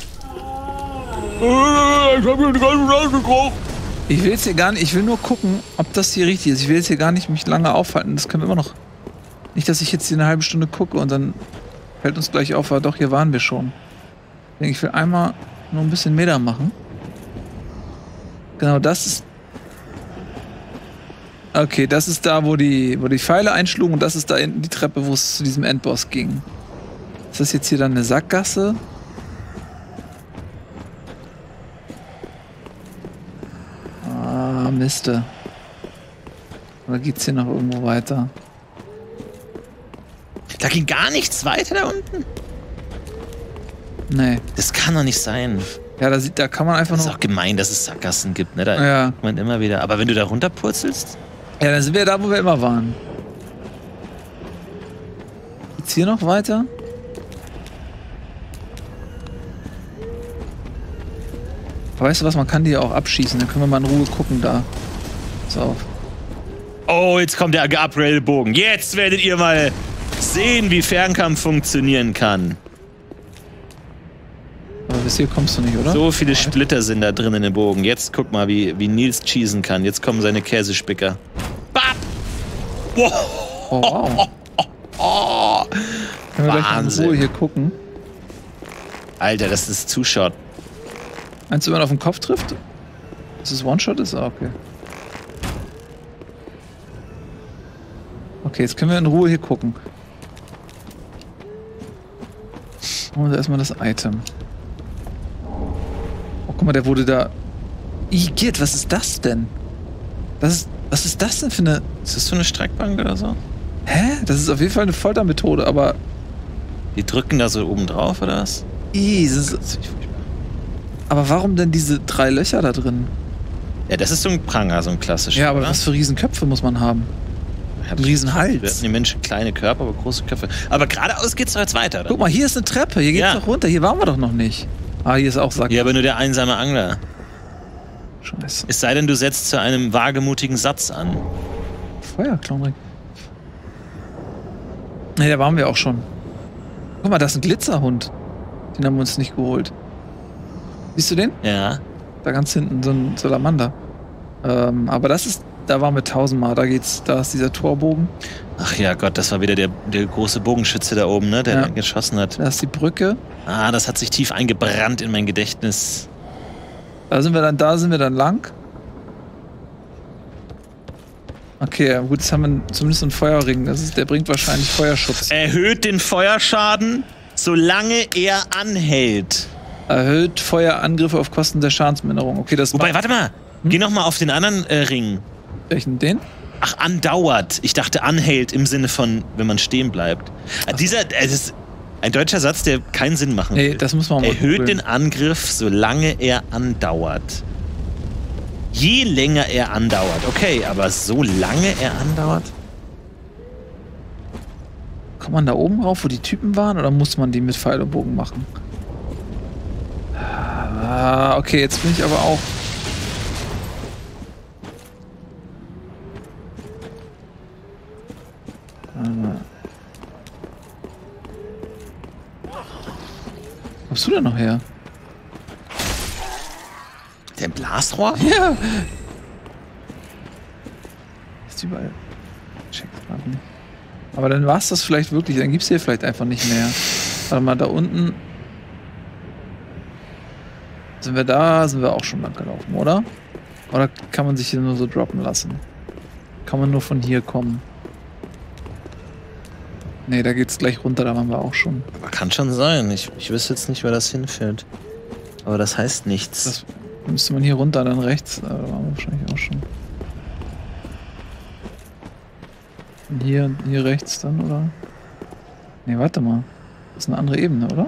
Ich will jetzt hier gar nicht, ich will nur gucken, ob das hier richtig ist. Ich will jetzt hier gar nicht mich lange aufhalten. Das können wir immer noch. Nicht, dass ich jetzt hier eine halbe Stunde gucke und dann fällt uns gleich auf, aber doch, hier waren wir schon. Ich denke, ich will einmal nur ein bisschen Meter machen. Genau, das ist. Okay, das ist da, wo die, wo die Pfeile einschlugen und das ist da hinten die Treppe, wo es zu diesem Endboss ging. Ist das jetzt hier dann eine Sackgasse? Ah, Miste. Oder geht's hier noch irgendwo weiter? Da ging gar nichts weiter da unten. Nee. Das kann doch nicht sein. Ja, da, sieht, da kann man einfach Das ist noch... auch gemein, dass es Sackgassen gibt, ne? Da Ja. guckt man immer wieder. Aber wenn du da runterpurzelst? Ja, dann sind wir da, wo wir immer waren. Geht's hier noch weiter? Aber weißt du was, man kann die ja auch abschießen. Dann können wir mal in Ruhe gucken da. Pass auf. Oh, jetzt kommt der geupgradete Bogen. Jetzt werdet ihr mal sehen, wie Fernkampf funktionieren kann. Aber bis hier kommst du nicht, oder? So viele Splitter sind da drin in dem Bogen. Jetzt guck mal, wie, wie Nils cheesen kann. Jetzt kommen seine Käsespicker. Bap! Wow! Oh, wow. Oh, Können wir gleich mal in Wahnsinn. Ruhe hier gucken. Alter, das ist Zuschauer. Meinst du, wenn man auf den Kopf trifft? Dass es One-Shot ist? Ah, okay. Okay, jetzt können wir in Ruhe hier gucken. Holen wir erstmal das Item. Oh, guck mal, der wurde da... Igiert, was ist das denn? Das ist, was ist das denn für eine... Ist das so eine Streckbank oder so? Hä? Das ist auf jeden Fall eine Foltermethode, aber... Die drücken da so oben drauf, oder was? Ih, das ist, aber warum denn diese drei Löcher da drin? Ja, das ist so ein Pranger, so ein klassischer. Ja, aber oder? was für Riesenköpfe muss man haben? Ja, Ein Riesenhals. Wir hatten die Menschen kleine Körper, aber große Köpfe. Aber geradeaus geht's doch jetzt weiter, oder? Guck mal, hier ist eine Treppe. Hier geht's Ja. doch runter. Hier waren wir doch noch nicht. Ah, hier ist auch Sack. Ja, aber nur der einsame Angler. Scheiße. Es sei denn, du setzt zu einem wagemutigen Satz an. Feuerklonring. Ne, da waren wir auch schon. Guck mal, das ist ein Glitzerhund. Den haben wir uns nicht geholt. Siehst du den? Ja. Da ganz hinten, so ein Salamander. Ähm, aber das ist, da waren wir tausendmal. Da geht's, da ist dieser Torbogen. Ach ja, Gott, das war wieder der, der große Bogenschütze da oben, ne? Der Ja. da geschossen hat. Da ist die Brücke. Ah, das hat sich tief eingebrannt in mein Gedächtnis. Da sind wir dann, da sind wir dann lang. Okay, ja, gut, jetzt haben wir zumindest einen Feuerring. Das ist, der bringt wahrscheinlich Feuerschutz. Erhöht den Feuerschaden, solange er anhält. Erhöht Feuerangriffe auf Kosten der Schadensminderung. Okay, das Wobei, macht- warte mal. Geh noch mal auf den anderen äh, Ring. Welchen? Den? Ach, andauert. Ich dachte anhält im Sinne von, wenn man stehen bleibt. Äh, dieser, äh, das ist ein deutscher Satz, der keinen Sinn machen Nee, will. das muss man mal Erhöht googeln. den Angriff, solange er andauert. Je länger er andauert. Okay, aber so lange er andauert? Kommt man da oben rauf, wo die Typen waren, oder muss man die mit Pfeil und Bogen machen? Ah, okay, jetzt bin ich aber auch... Ah. Wo kommst du denn noch her? Der Blasrohr? Ja! Ist überall. Check's grad nicht. Aber dann war's das vielleicht wirklich, dann gibt's hier vielleicht einfach nicht mehr. Warte mal, da unten. Sind wir da, sind wir auch schon lang gelaufen, oder? Oder kann man sich hier nur so droppen lassen? Kann man nur von hier kommen? Nee, da geht's gleich runter, da waren wir auch schon. Aber kann schon sein. Ich, ich wüsste jetzt nicht, wer das hinführt. Aber das heißt nichts. Das müsste man hier runter, dann rechts. Da waren wir wahrscheinlich auch schon. Und hier, hier rechts dann, oder? Nee, warte mal. Das ist eine andere Ebene, oder?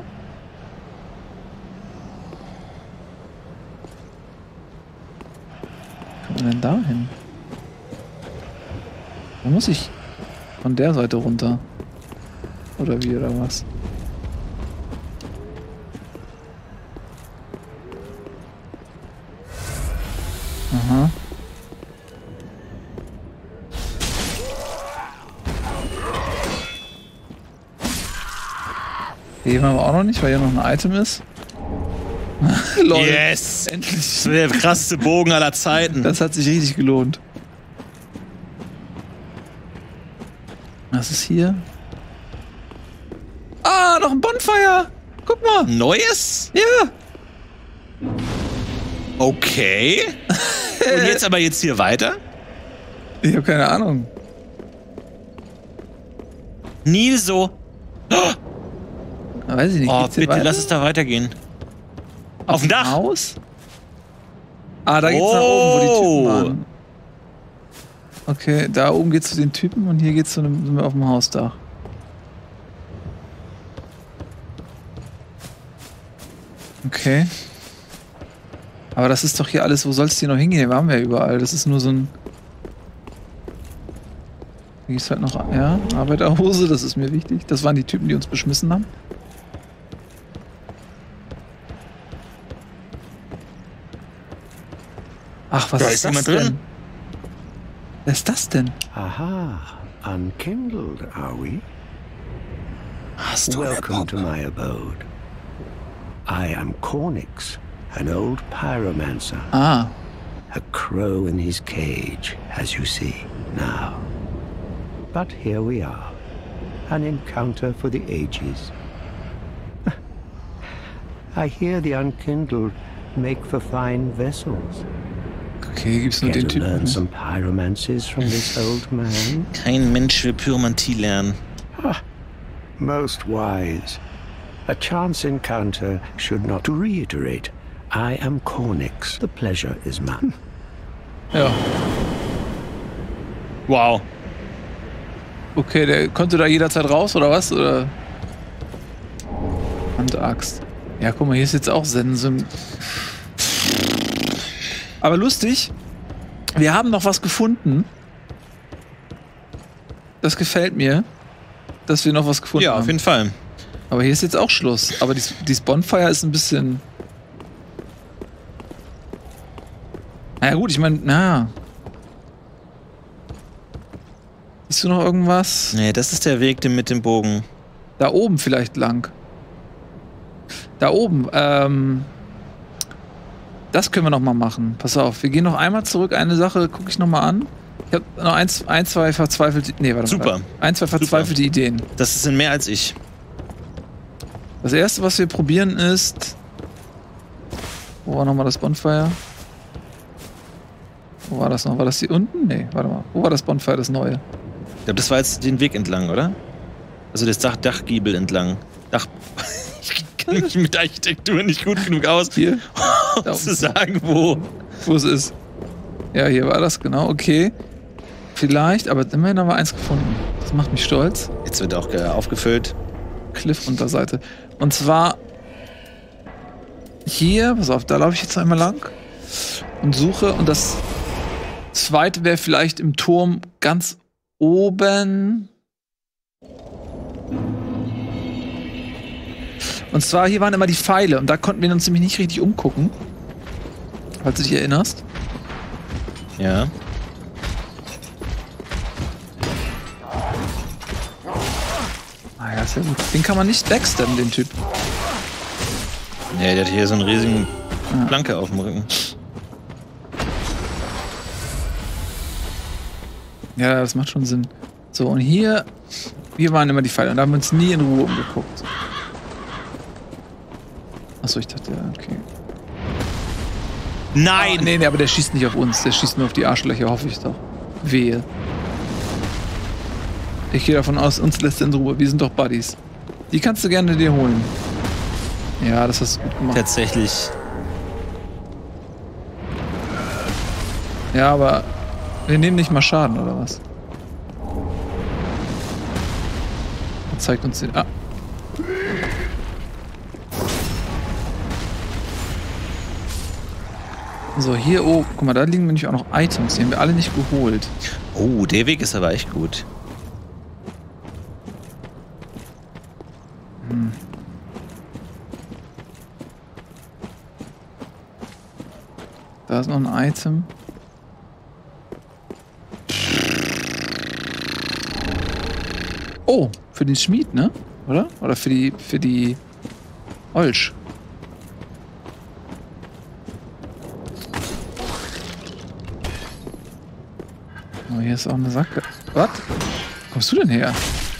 Wie kommt man denn da hin? Da muss ich von der Seite runter. Oder wie, oder was? Aha. Hier waren wir auch noch nicht, weil hier noch ein Item ist. Lol. Yes! Das Endlich. ist der krasseste Bogen aller Zeiten. Das hat sich richtig gelohnt. Was ist hier? Ah, noch ein Bonfire! Guck mal! Neues? Ja! Okay. Und jetzt aber jetzt hier weiter? Ich habe keine Ahnung. Nil so. Weiß ich nicht. Oh, Geht's hier bitte, weiter? lass es da weitergehen. Auf dem Dach? Haus? Ah, da geht's nach oben, wo die Oh. Typen waren. Okay, da oben geht's zu den Typen und hier geht's zu dem, sind wir auf dem Hausdach. Okay. Aber das ist doch hier alles, wo soll es hier noch hingehen? Wir waren ja überall. Das ist nur so ein... Hier ist halt noch... Ja, Arbeiterhose, das ist mir wichtig. Das waren die Typen, die uns beschmissen haben. Ach, was Da ist ist das jemand denn? drin. Wer ist das denn? Aha, unkindled, are we? Hast du Welcome to my abode. I am Cornix, an old pyromancer. Ah, A crow in his cage, as you see now. But here we are, an encounter for the ages. I hear the unkindled make for fine vessels. okay, hier gibt's nur Care den to learn Typen. some pyromancies from this old man? Kein Mensch will Pyromantie lernen. Most wise. A chance encounter should not. To reiterate, I am Cornix. The pleasure is mine. Ja. Wow. Okay, der konnte da jederzeit raus, oder was? Oder? Handaxt. Ja, guck mal, hier ist jetzt auch Sensum. Aber lustig, wir haben noch was gefunden. Das gefällt mir, dass wir noch was gefunden Ja, haben. auf jeden Fall. Aber hier ist jetzt auch Schluss. Aber dies, dies Bonfire ist ein bisschen... Na ja, gut, ich meine, na. Siehst du noch irgendwas? Nee, das ist der Weg mit dem Bogen. Da oben vielleicht lang. Da oben, ähm... Das können wir noch mal machen. Pass auf, wir gehen noch einmal zurück. Eine Sache gucke ich noch mal an. Ich habe noch ein, ein, zwei verzweifelte... Nee, warte Super. mal. Ein, zwei verzweifelte Ideen. Das sind mehr als ich. Das erste, was wir probieren, ist... Wo war nochmal das Bonfire? Wo war das noch? War das hier unten? Nee, warte mal. Wo war das Bonfire, das neue? Ich glaube, das war jetzt den Weg entlang, oder? Also das Dach Dachgiebel entlang. Dach... ich kenne mich mit Architektur nicht gut genug aus, Hier? um Da zu unten. sagen, wo. Wo es ist. Ja, hier war das, genau. Okay. Vielleicht, aber immerhin haben wir eins gefunden. Das macht mich stolz. Jetzt wird auch äh, aufgefüllt. Cliff-Unterseite. Und zwar hier, pass auf, da laufe ich jetzt einmal lang und suche. Und das zweite wäre vielleicht im Turm ganz oben. Und zwar, hier waren immer die Pfeile und da konnten wir uns nämlich nicht richtig umgucken. Falls du dich erinnerst. Ja. Ah ja, sehr gut. Den kann man nicht backstabben, den Typ. Ja, der hat hier so einen riesigen Planke auf dem Rücken. Ja, das macht schon Sinn. So, und hier, hier waren immer die Pfeile und da haben wir uns nie in Ruhe umgeguckt. Achso, ich dachte, ja, okay. Nein! Ah, nee, nee, aber der schießt nicht auf uns, der schießt nur auf die Arschlöcher, hoffe ich doch. Wehe. Ich gehe davon aus, uns lässt er in Ruhe. Wir sind doch Buddies. Die kannst du gerne dir holen. Ja, das hast du gut gemacht. Tatsächlich. Ja, aber wir nehmen nicht mal Schaden, oder was? Er zeigt uns den... Ah. So, hier oben. Guck mal, da liegen nämlich auch noch Items. Die haben wir alle nicht geholt. Oh, der Weg ist aber echt gut. Hm. Da ist noch ein Item. Oh, für den Schmied, ne? Oder? Oder für die, für die Olsch. Oh, hier ist auch eine Sacke. Was? Wo kommst du denn her?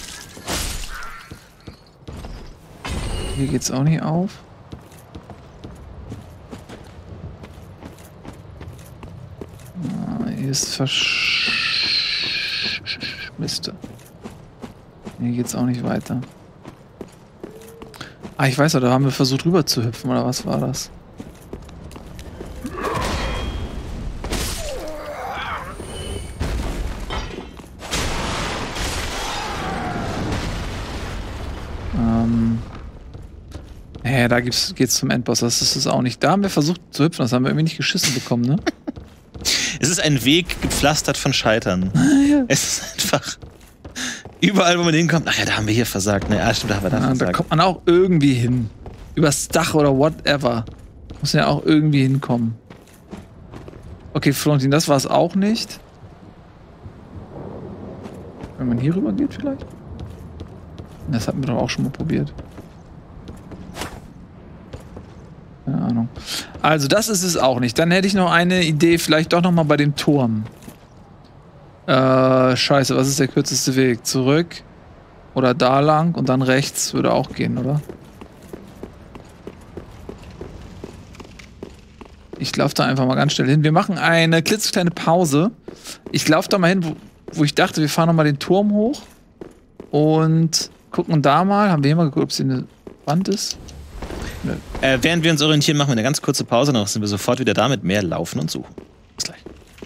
Hier geht's auch nicht auf. Ah, hier ist versch... Miste. Hier geht's auch nicht weiter. Ah, ich weiß doch, da haben wir versucht rüber zu hüpfen, oder was war das? Naja, da gibt's, geht's zum Endboss. Das ist es auch nicht. Da haben wir versucht zu hüpfen. Das haben wir irgendwie nicht geschissen bekommen, ne? Es ist ein Weg gepflastert von Scheitern. Ja. Es ist einfach überall, wo man hinkommt. Ach ja, da haben wir hier versagt. Ne, ah, stimmt, da haben wir da Ja, versagt. da kommt man auch irgendwie hin. Übers Dach oder whatever. Muss ja auch irgendwie hinkommen. Okay, Florentin, das war es auch nicht. Wenn man hier rüber geht vielleicht? Das hatten wir doch auch schon mal probiert. Keine Ahnung. Also das ist es auch nicht. Dann hätte ich noch eine Idee, vielleicht doch noch mal bei dem Turm. Äh, scheiße, was ist der kürzeste Weg? Zurück oder da lang und dann rechts würde auch gehen, oder? Ich laufe da einfach mal ganz schnell hin. Wir machen eine klitzekleine Pause. Ich laufe da mal hin, wo, wo ich dachte, wir fahren noch mal den Turm hoch und gucken da mal. Haben wir hier mal geguckt, ob es hier eine Wand ist? Nö. Äh, während wir uns orientieren, machen wir eine ganz kurze Pause. Danach sind wir sofort wieder da mit mehr Laufen und Suchen. Bis gleich.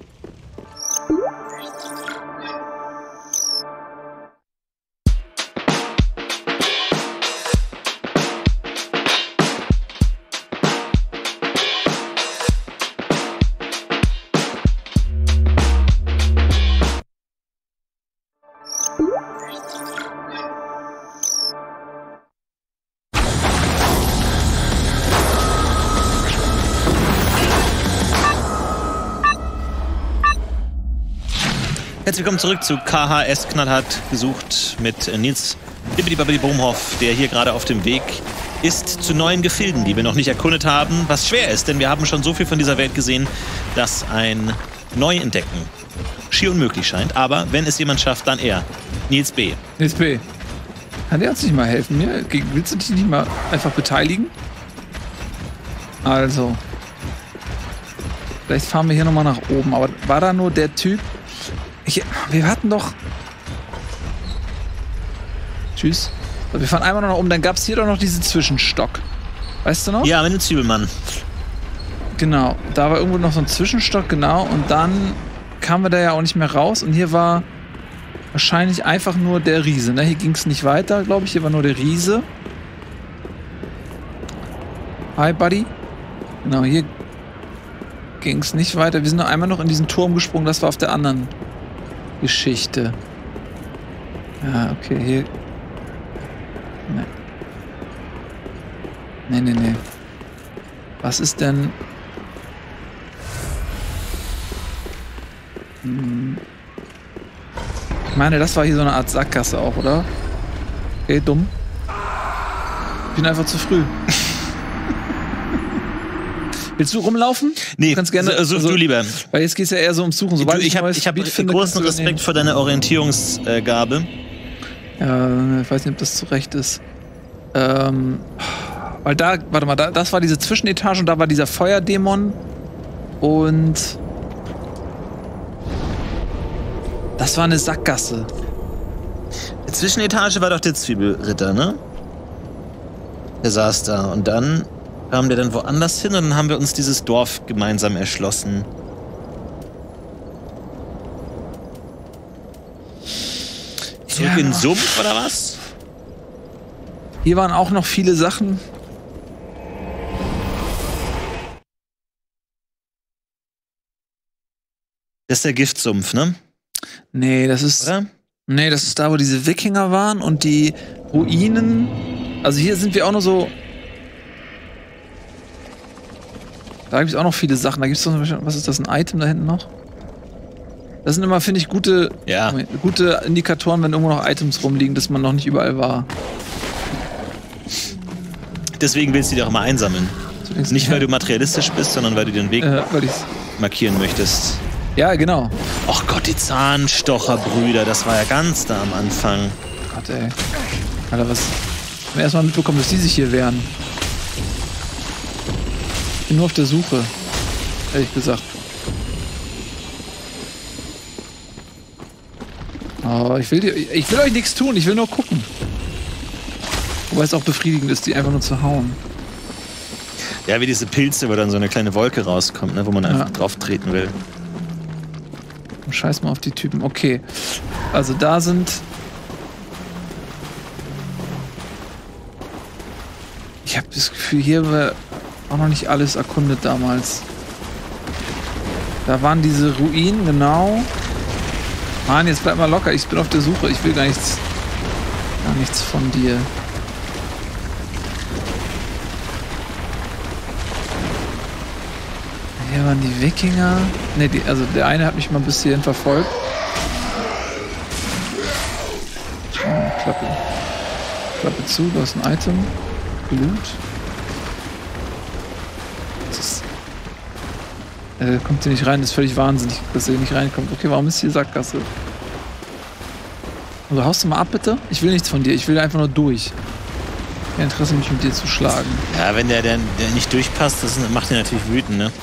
Herzlich willkommen zurück zu K H S Knallhart gesucht mit Nils Bibbidi Bohmhoff, der hier gerade auf dem Weg ist zu neuen Gefilden, die wir noch nicht erkundet haben, was schwer ist, denn wir haben schon so viel von dieser Welt gesehen, dass ein Neuentdecken schier unmöglich scheint. Aber wenn es jemand schafft, dann er, Nils B. Nils B. Kann der uns nicht mal helfen? Mir? Willst du dich nicht mal einfach beteiligen? Also. Vielleicht fahren wir hier nochmal nach oben. Aber war da nur der Typ? Ich, wir hatten doch... Tschüss. Wir fahren einmal noch nach oben. Dann gab es hier doch noch diesen Zwischenstock. Weißt du noch? Ja, mit dem Zwiebelmann. Genau. Da war irgendwo noch so ein Zwischenstock, genau. Und dann kamen wir da ja auch nicht mehr raus. Und hier war wahrscheinlich einfach nur der Riese. Ne? Hier ging es nicht weiter, glaube ich. Hier war nur der Riese. Hi, Buddy. Genau, hier ging es nicht weiter. Wir sind noch einmal noch in diesen Turm gesprungen. Das war auf der anderen Geschichte. Ja, okay, hier... Nee. Nee, nee, nee. Was ist denn... Hm. Ich meine, das war hier so eine Art Sackgasse auch, oder? Okay, dumm. Ich bin einfach zu früh. Willst du rumlaufen? Nee, du kannst gerne, such also, du lieber. Weil jetzt geht es ja eher so ums Suchen. Sobald du, ich habe hab großen Respekt vor deiner Orientierungsgabe. Ja, ich weiß nicht, ob das zu Recht ist. Ähm, weil da, warte mal, da, das war diese Zwischenetage und da war dieser Feuerdämon und das war eine Sackgasse. Die Zwischenetage war doch der Zwiebelritter, ne? Der saß da und dann kam der dann woanders hin und dann haben wir uns dieses Dorf gemeinsam erschlossen. Zurück Ja. in den Sumpf oder was? Hier waren auch noch viele Sachen. Das ist der Giftsumpf, ne? Nee, das ist. Oder? Nee, das ist da, wo diese Wikinger waren und die Ruinen. Also hier sind wir auch nur so. Da gibt es auch noch viele Sachen. Da gibt es was ist das, ein Item da hinten noch? Das sind immer, finde ich, gute, Ja. gute Indikatoren, wenn irgendwo noch Items rumliegen, dass man noch nicht überall war. Deswegen willst du die auch immer einsammeln. Nicht, weil du materialistisch bist, sondern weil du den Weg äh, weil ich's markieren möchtest. Ja, genau. Ach Gott, die Zahnstocherbrüder, das war ja ganz da am Anfang. Gott, ey. Alter, was? Ich hab erstmal mitbekommen, dass die sich hier wehren. Ich bin nur auf der Suche. Ehrlich gesagt. Aber ich will, dir, ich will euch nichts tun, ich will nur gucken. Wobei es auch befriedigend ist, die einfach nur zu hauen. Ja, wie diese Pilze, wo dann so eine kleine Wolke rauskommt, ne, wo man einfach Ja. drauf treten will. Scheiß mal auf die Typen. Okay. Also da sind... Ich hab, das Gefühl, hier war auch noch nicht alles erkundet damals. Da waren diese Ruinen, genau. Mann, jetzt bleib mal locker. Ich bin auf der Suche. Ich will gar nichts, gar nichts von dir. Hier waren die Wikinger. Ne, die, also der eine hat mich mal bis hierhin verfolgt. Oh, Klappe. Klappe zu, du hast ein Item. Blut. Das ist, äh, kommt hier nicht rein, das ist völlig wahnsinnig, dass er hier nicht reinkommt. Okay, warum ist hier Sackgasse? Also haust du mal ab, bitte? Ich will nichts von dir, ich will einfach nur durch. Kein Interesse, mich mit dir zu schlagen. Ja, wenn der, der, der nicht durchpasst, das macht ihn natürlich wütend, ne?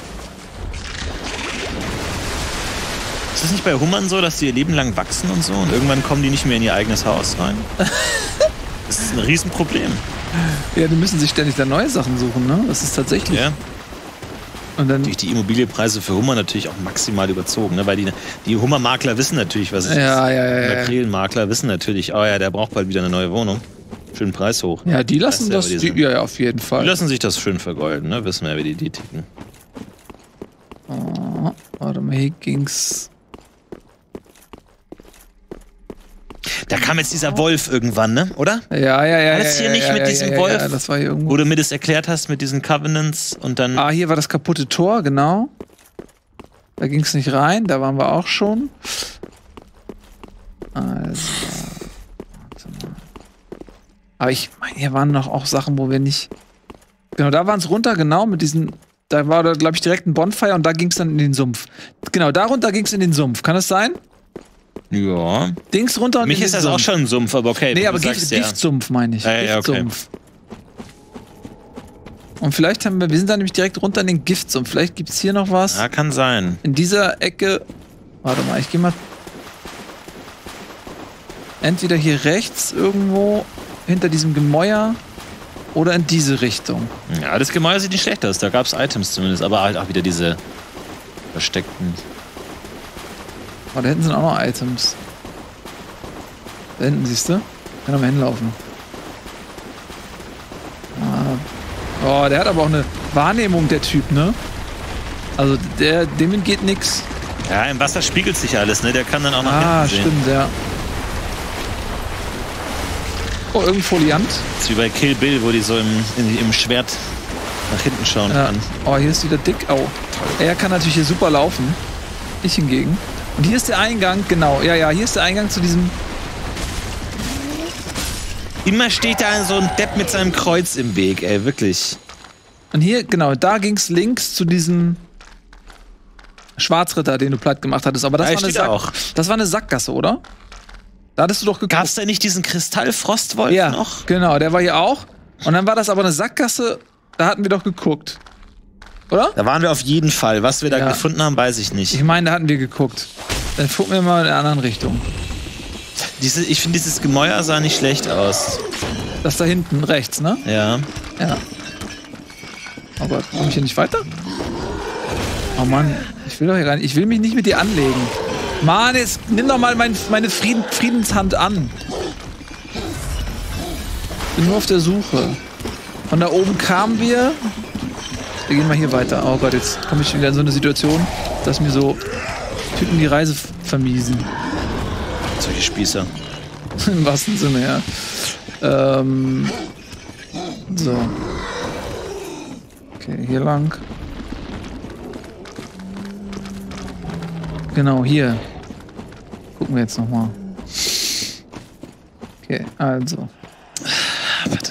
Ist das nicht bei Hummern so, dass die ihr Leben lang wachsen und so und irgendwann kommen die nicht mehr in ihr eigenes Haus rein? Das ist ein Riesenproblem. Ja, die müssen sich ständig da neue Sachen suchen, ne? Das ist tatsächlich. Ja. Und dann Durch die Immobilienpreise für Hummer natürlich auch maximal überzogen, ne? Weil die, die Hummermakler wissen natürlich, was es ja, ist. Ja, ja, ja. Makrelenmakler wissen natürlich, oh ja, der braucht bald wieder eine neue Wohnung. Schön Preis hoch. Ja, die lassen das, das, die, die, ja, ja, auf jeden Fall. Die lassen sich das schön vergolden, ne? Wissen wir ja, wie die, die ticken. Oh, warte mal, hier ging's. Da kam jetzt dieser Wolf irgendwann, ne? Oder? Ja, ja, ja. War das hier ja, nicht ja, mit ja, diesem ja, ja, Wolf? Ja, das war hier irgendwo. Wo du mir das erklärt hast mit diesen Covenants und dann. Ah, hier war das kaputte Tor, genau. Da ging es nicht rein, da waren wir auch schon. Also. Warte mal. Aber ich meine, hier waren noch auch Sachen, wo wir nicht. Genau, da waren es runter, genau, mit diesen. Da war da, glaube ich, direkt ein Bonfire und da ging es dann in den Sumpf. Genau, darunter ging es in den Sumpf. Kann das sein? Ja. Dings runter und Für mich in ist den das Sumpf. auch schon ein Sumpf, aber okay. Nee, du aber sagst Gift, ja. Giftsumpf meine ich. Ja, ja, okay. Giftsumpf. Und vielleicht haben wir, wir sind da nämlich direkt runter in den Giftsumpf. Vielleicht gibt es hier noch was. Ja, kann sein. In dieser Ecke. Warte mal, ich gehe mal. Entweder hier rechts irgendwo hinter diesem Gemäuer oder in diese Richtung. Ja, das Gemäuer sieht nicht schlecht aus. Da gab es Items zumindest, aber halt auch wieder diese versteckten. Oh, da hinten sind auch noch Items. Da hinten, siehst du? Kann da mal hinlaufen. Ah. Oh, der hat aber auch eine Wahrnehmung, der Typ, ne? Also, der, dem geht nix. Ja, im Wasser spiegelt sich alles, ne? Der kann dann auch nach Ah, hinten sehen. stimmt, ja. Oh, irgendein Foliant. Das ist wie bei Kill Bill, wo die so im, in, im Schwert nach hinten schauen Ja. kann. Oh, hier ist wieder dick. Oh. Er kann natürlich hier super laufen. Ich hingegen. Und hier ist der Eingang, genau. Ja, ja, hier ist der Eingang zu diesem. Immer steht da so ein Depp mit seinem Kreuz im Weg, ey, wirklich. Und hier, genau, da ging's links zu diesem Schwarzritter, den du platt gemacht hattest. Aber das, Ja, war, eine steht Sack auch. das war eine Sackgasse, oder? Da hattest du doch geguckt. Gab's da nicht diesen Kristallfrostwolf ja, noch? genau, der war hier auch. Und dann war das aber eine Sackgasse, da hatten wir doch geguckt. Oder? Da waren wir auf jeden Fall. Was wir da Ja. gefunden haben, weiß ich nicht. Ich meine, da hatten wir geguckt. Dann gucken wir mal in der anderen Richtung. Diese, ich finde, dieses Gemäuer sah nicht schlecht aus. Das da hinten, rechts, ne? Ja. Ja. Oh Gott, komm ich hier nicht weiter? Oh Mann, ich will doch hier gar nicht. Ich will mich nicht mit dir anlegen. Mann, jetzt nimm doch mal mein, meine Frieden, Friedenshand an. Bin nur auf der Suche. Von da oben kamen wir. Wir gehen mal hier weiter. Oh Gott, jetzt komme ich wieder in so eine Situation, dass mir so Typen die Reise f- vermiesen. Solche Spießer. Im wahrsten Sinne, ja. Ähm. So. Okay, hier lang. Genau, hier. Gucken wir jetzt nochmal. Okay, also. Warte.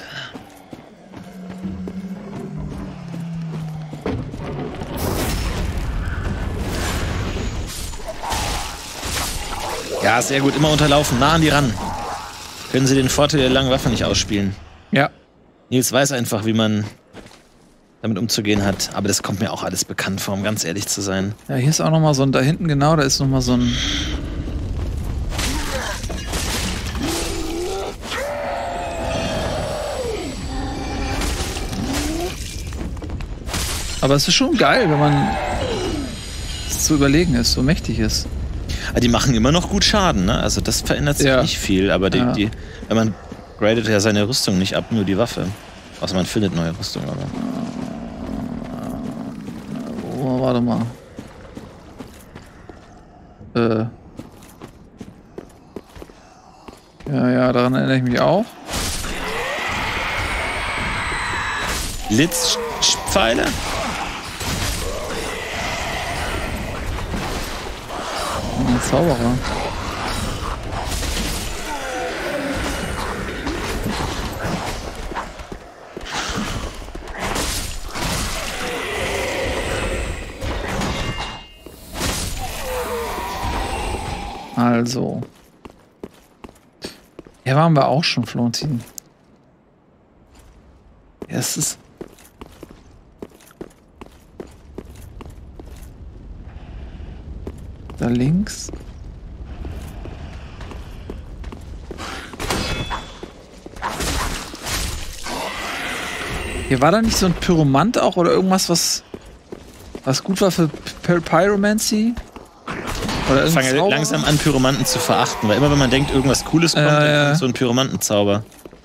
Ja, sehr gut. Immer unterlaufen. Nah an die ran. Können Sie den Vorteil der langen Waffe nicht ausspielen. Ja. Nils weiß einfach, wie man damit umzugehen hat. Aber das kommt mir auch alles bekannt vor, um ganz ehrlich zu sein. Ja, hier ist auch nochmal so ein, da hinten genau, da ist nochmal so ein. Aber es ist schon geil, wenn man so überlegen ist, so mächtig ist. Aber die machen immer noch gut Schaden, ne? Also das verändert sich Ja. nicht viel. Aber die, Ja. die, wenn man gradet ja seine Rüstung nicht ab, nur die Waffe. Außer man findet neue Rüstung, aber. Oh, warte mal. Äh. Ja, ja, daran erinnere ich mich auch. Blitzpfeile? Ein Zauberer. Also. Ja, waren wir auch schon, Florentin. Ja, es ist. Da links. Hier war da nicht so ein Pyromant auch oder irgendwas, was was gut war für Py Pyromancy? Oder Ich fange Zauber? langsam an, Pyromanten zu verachten, weil immer wenn man denkt, irgendwas Cooles kommt, Äh, dann ja. kommt so ein Pyromantenzauber.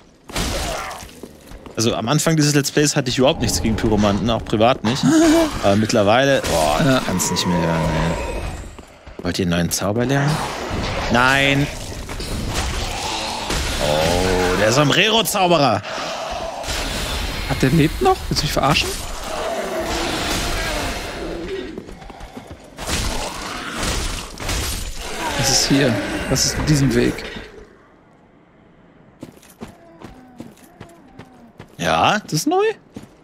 Also am Anfang dieses Let's Plays hatte ich überhaupt nichts gegen Pyromanten, auch privat nicht. Aber mittlerweile, boah, Ja. ich kann's nicht mehr hören, ey. Wollt ihr einen neuen Zauber lernen? Nein! Oh, der Sombrero-Zauberer! Hat der lebt noch? Willst du mich verarschen? Das ist hier. Das ist diesem Weg. Ja? Ist das neu?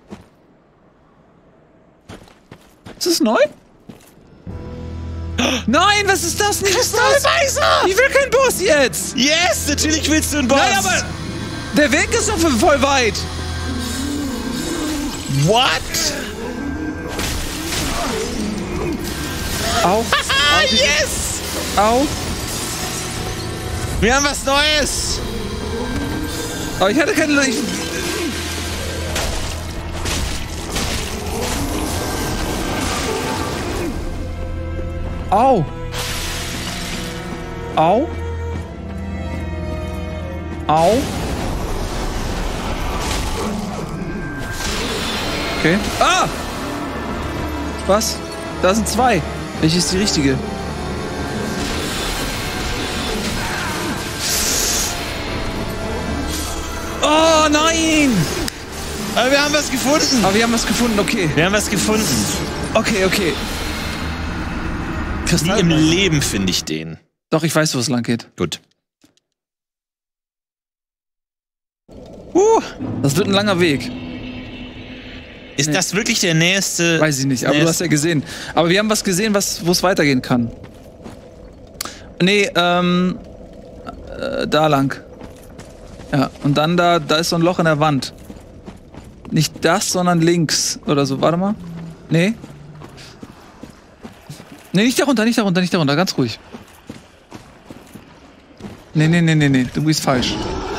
Ist das neu? Nein, was ist das nicht? Kristallweiser! Ich will keinen Boss jetzt! Yes, natürlich willst du einen Boss! Nein, aber der Weg ist doch voll weit! What? Au! Ah, yes! Au! Wir haben was Neues! Aber ich hatte keine Lust. Au! Au! Au! Okay. Ah! Was? Da sind zwei. Welche ist die richtige? Oh nein! Aber wir haben was gefunden! Aber wir haben was gefunden, okay. Wir haben was gefunden. Okay, okay. Nie im Leben finde ich den. Doch, ich weiß, wo es lang geht. Gut. Uh, Das wird ein langer Weg. ist Nee. das wirklich der nächste? Weiß ich nicht, aber nächste- du hast ja gesehen. Aber wir haben was gesehen, was, wo es weitergehen kann. Nee, ähm. Äh, da lang. Ja, und dann da, da ist so ein Loch in der Wand. Nicht das, sondern links oder so. Warte mal. Nee. Nee, nicht darunter, nicht darunter, nicht darunter. Ganz ruhig. Nee, nee, nee, nee, nee. Du bist falsch.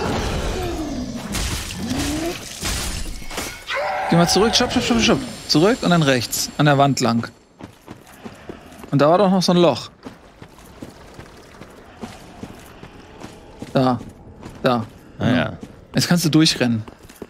Geh mal zurück. Stopp, stopp, stopp, stopp. Zurück und dann rechts. An der Wand lang. Und da war doch noch so ein Loch. Da. Da. Ah, ja. Jetzt kannst du durchrennen.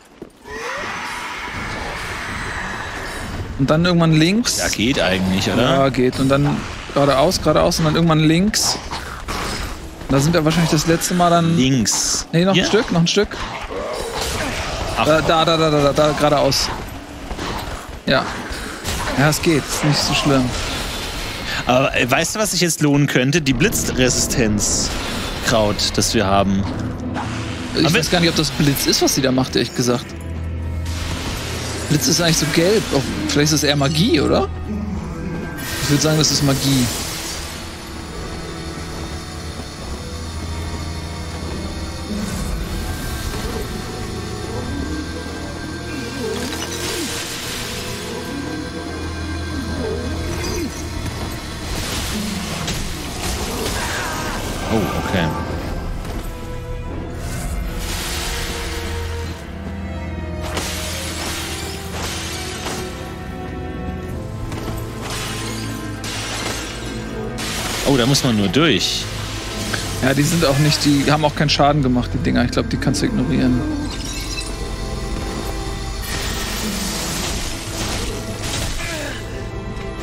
Und dann irgendwann links. Ja, geht eigentlich, oder? Ja, geht. Und dann geradeaus, geradeaus und dann irgendwann links. Und da sind wir wahrscheinlich das letzte Mal dann. Links. Nee, noch Hier? ein Stück, noch ein Stück. Ach, Da, da, da, da, da, da, da geradeaus. Ja. Ja, es geht. Ist nicht so schlimm. aber äh, weißt du, was sich jetzt lohnen könnte? Die Blitzresistenz-Kraut, das wir haben. Ich Aber- weiß gar nicht, ob das Blitz ist, was sie da macht, ehrlich gesagt. Blitz ist eigentlich so gelb. Auch, vielleicht ist es eher Magie, oder? Ich würde sagen, das ist Magie. Oh, okay. Oh, da muss man nur durch. Ja, die sind auch nicht, die haben auch keinen Schaden gemacht, die Dinger. Ich glaube, die kannst du ignorieren.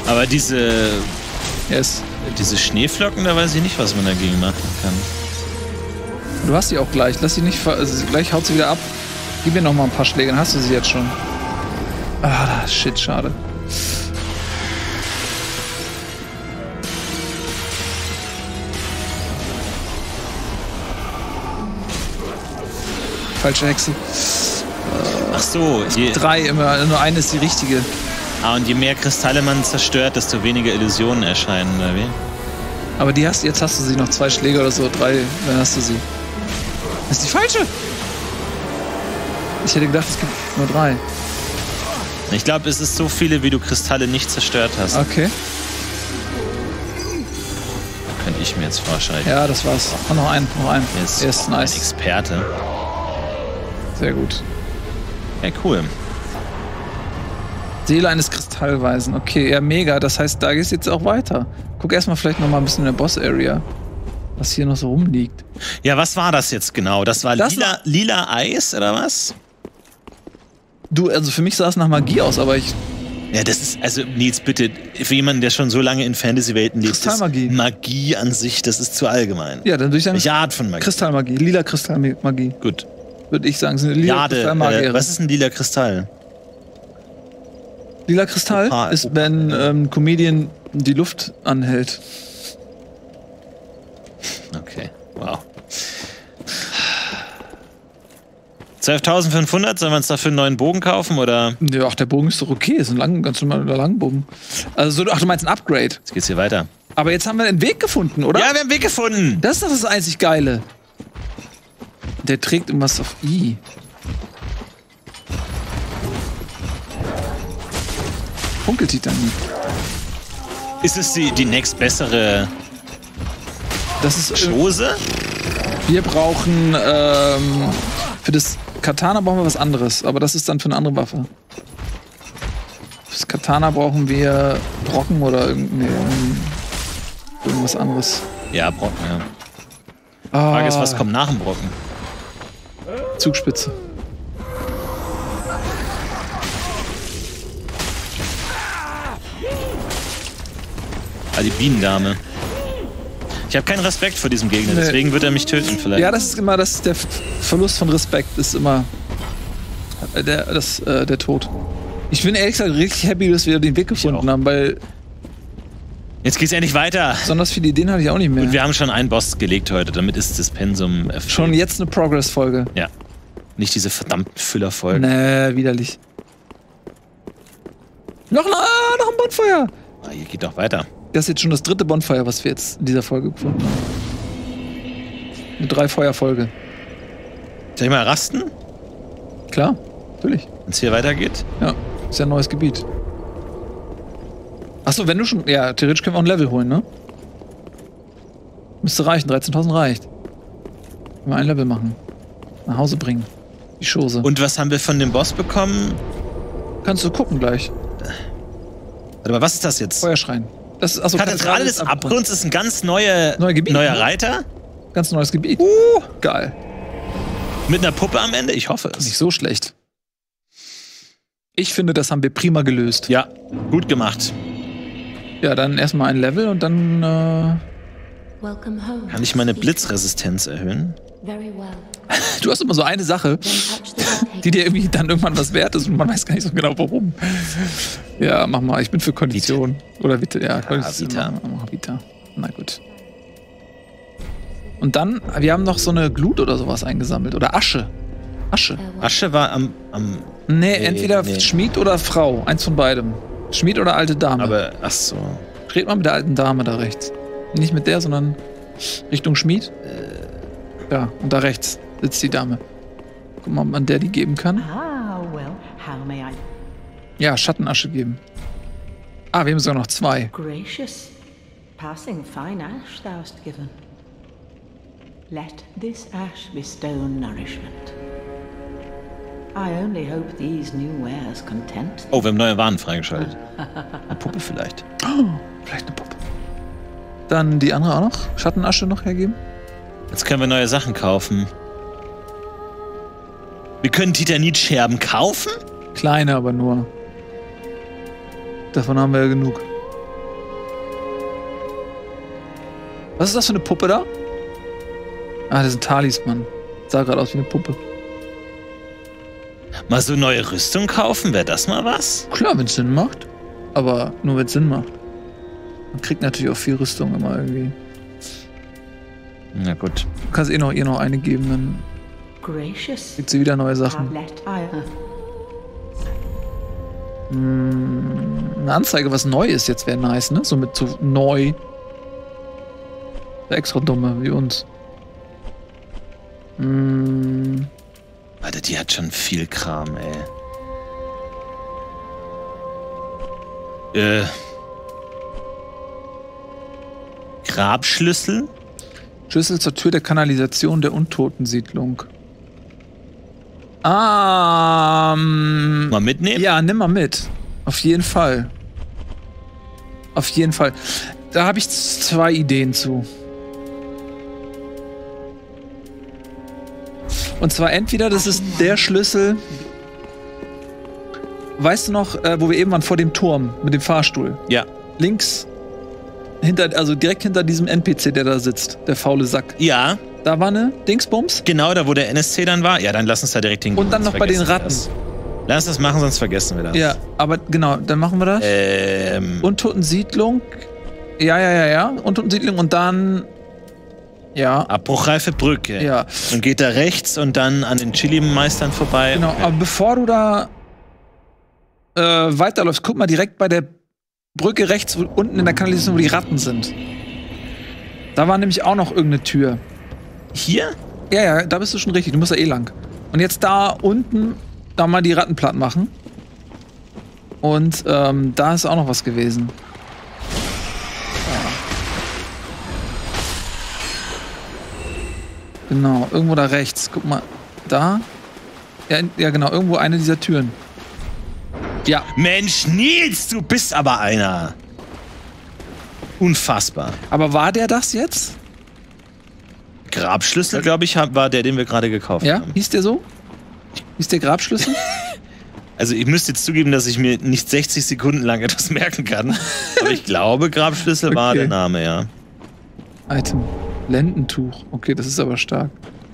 Aber diese, Yes. diese Schneeflocken, da weiß ich nicht, was man dagegen machen kann. Du hast sie auch gleich. Lass sie nicht. ver- Also gleich haut sie wieder ab. Gib mir noch mal ein paar Schläge, dann hast du sie jetzt schon. Ah, shit, schade. Falsche Hexe. Ach so, je, Drei immer, nur eine ist die richtige. ah, und je mehr Kristalle man zerstört, desto weniger Illusionen erscheinen, oder wie? Aber die hast, jetzt hast du sie noch zwei Schläge oder so, drei, dann hast du sie. Das ist die falsche! Ich hätte gedacht, es gibt nur drei. Ich glaube, es ist so viele, wie du Kristalle nicht zerstört hast. Okay. Könnte ich mir jetzt vorstellen. Ja, das war's. Oh, noch ein, noch ein. Er ist, Er ist ein nice. Experte. Sehr gut. Ja, cool. Seele eines Kristallweisen. Okay, ja, mega. Das heißt, da geht's jetzt auch weiter. Guck erstmal vielleicht noch mal ein bisschen in der Boss-Area, was hier noch so rumliegt. Ja, was war das jetzt genau? Das war Das lila, lila Eis, oder was? Du, also für mich sah es nach Magie aus, aber ich. Ja, das ist, also Nils, bitte, für jemanden, der schon so lange in Fantasy-Welten lebt, ist Kristallmagie. Magie an sich, das ist zu allgemein. Ja, dann würde ich sagen. Welche Art von Magie? Kristallmagie. Lila Kristallmagie. Gut. Würde ich sagen. Sind lila Jade, Kristallmagie. äh, was ist ein lila Kristall? Lila Kristall Opal. ist, wenn ähm, ein Comedian die Luft anhält. Okay, wow. zwölftausendfünfhundert, sollen wir uns dafür einen neuen Bogen kaufen, oder? Ja, ach, der Bogen ist doch okay. Ist ein lang, ganz normaler Langbogen. Also, so- ach, du meinst ein Upgrade. Jetzt geht's hier weiter. Aber jetzt haben wir einen Weg gefunden, oder? Ja, wir haben einen Weg gefunden! Das ist doch das einzig Geile. Der trägt irgendwas auf I. Funkeltitanit. Ist es die, die nächstbessere Das ist. Äh, Chose? wir brauchen. Ähm, für das Katana brauchen wir was anderes. Aber das ist dann für eine andere Waffe. Fürs Katana brauchen wir Brocken oder irgend, nee, irgendwas anderes. Ja, Brocken, ja. Ah, Frage ist, was kommt nach dem Brocken? Zugspitze. Ah, die Bienendame. Ich habe keinen Respekt vor diesem Gegner, Nee. deswegen wird er mich töten vielleicht. Ja, das ist immer das, der F- Verlust von Respekt ist immer äh, der, das, äh, der Tod. Ich bin ehrlich gesagt richtig happy, dass wir den Weg gefunden auch. haben, weil Jetzt geht's endlich weiter. besonders viele Ideen hatte ich auch nicht mehr. Und wir haben schon einen Boss gelegt heute, damit ist das Pensum erfüllt. Schon jetzt eine Progress-Folge. Ja. Nicht diese verdammten Füllerfolgen. Nee, widerlich. Noch, noch, noch ein Bonfire! Ah, hier geht doch weiter. Das ist jetzt schon das dritte Bonfire, was wir jetzt in dieser Folge gefunden haben. Eine Drei-Feuer-Folge. Soll ich mal rasten, Klar, natürlich. wenn es hier weitergeht? Ja, ist ja ein neues Gebiet. Achso, wenn du schon. Ja, theoretisch können wir auch ein Level holen, ne? Müsste reichen, dreizehntausend reicht. Wenn wir ein Level machen. Nach Hause bringen. Die Chose. Und was haben wir von dem Boss bekommen? Kannst du gucken gleich. Warte mal, was ist das jetzt? Feuerschrein. Das ist, achso, Kathedrale des Abgrunds ist ein ganz neue, Neuer Gebiet, neuer ne? Reiter Ganz neues Gebiet. Uh, geil. mit einer Puppe am Ende. Ich hoffe Nicht es. so schlecht. Ich finde, das haben wir prima gelöst. Ja, gut gemacht. Ja, dann erstmal ein Level und dann. Äh, Welcome home. Kann ich meine Blitzresistenz erhöhen? Very well. du hast immer so eine Sache, Then touch the button. die dir irgendwie dann irgendwann was wert ist und man weiß gar nicht so genau warum. Ja, mach mal. Ich bin für Kondition. Oder Vita. Ja, Kondition. Vita. Mach, mach Vita. Na gut. Und dann, wir haben noch so eine Glut oder sowas eingesammelt. Oder Asche. Asche. Farewell. Asche war am, am Nee, Nee, entweder nee. Schmied oder Frau. Eins von beidem. Schmied oder alte Dame. aber ach so. Red mal mit der alten Dame da rechts. Nicht mit der, sondern Richtung Schmied. Ja, und da rechts sitzt die Dame. Guck mal, ob man der die geben kann. Ah, well, how may I? Ja, Schattenasche geben. Ah, wir haben sogar noch zwei. Gracious, passing fine ash thou'st given. Let this ash bestow nourishment. I only hope these new wares content thee. Oh, wir haben neue Waren freigeschaltet. Eine Puppe vielleicht. Vielleicht eine Puppe. Dann die andere auch noch. Schattenasche noch hergeben. Jetzt können wir neue Sachen kaufen. Wir können Titanitscherben kaufen? Kleine aber nur. Davon haben wir ja genug. Was ist das für eine Puppe da? Ah, das ist ein Talisman. Sah gerade aus wie eine Puppe. Mal so neue Rüstung kaufen, wäre das mal was? Klar, wenn es Sinn macht. Aber nur wenn es Sinn macht. Man kriegt natürlich auch viel Rüstung immer irgendwie. Na gut. Du kannst eh noch ihr noch eine geben, dann Gracious. kriegt sie wieder neue Sachen. Let I Hm, eine Anzeige, was neu ist, jetzt wäre nice, ne? So mit so neu. Extra dumme wie uns. Hm, Alter, die hat schon viel Kram, ey. Äh. Grabschlüssel? Schlüssel zur Tür der Kanalisation der Untotensiedlung. Ah, ähm, Mal mitnehmen? ja, nimm mal mit. Auf jeden Fall. Auf jeden Fall. Da habe ich zwei Ideen zu. Und zwar entweder, das ist der Schlüssel. Weißt du noch, äh, wo wir eben waren, vor dem Turm mit dem Fahrstuhl? Ja. Links, hinter, also direkt hinter diesem N P C, der da sitzt, der faule Sack. Ja, Da war eine Dingsbums. genau, da wo der N S C dann war. Ja, dann lass uns da direkt hingehen. Und dann sonst noch bei den vergessen wir Ratten. das. Lass das machen, sonst vergessen wir das. Ja, aber genau, dann machen wir das. Ähm. Untotensiedlung. Ja, ja, ja, ja. Untotensiedlung und dann. Ja. Abbruchreife Brücke. Ja. Und geht da rechts und dann an den Chili-Meistern vorbei. Genau, Okay. aber bevor du da äh, weiterläufst, guck mal direkt bei der Brücke rechts wo, unten in der Kanalisation, wo die Ratten sind. Da war nämlich auch noch irgendeine Tür. Hier? Ja, ja, da bist du schon richtig. Du musst ja eh lang. Und jetzt da unten, da mal die Ratten platt machen. Und ähm, da ist auch noch was gewesen. Ja. Genau, irgendwo da rechts. Guck mal, da. Ja, ja, genau, irgendwo eine dieser Türen. Ja, Mensch, Nils, du bist aber einer. Unfassbar. aber war der das jetzt? Grabschlüssel, glaube ich, hab- war der, den wir gerade gekauft Ja? haben. Hieß der so? Hieß der Grabschlüssel? Also ich müsste jetzt zugeben, dass ich mir nicht sechzig Sekunden lang etwas merken kann. Aber ich glaube, Grabschlüssel war Okay. der Name, ja. Item. Lendentuch. Okay, das ist aber stark.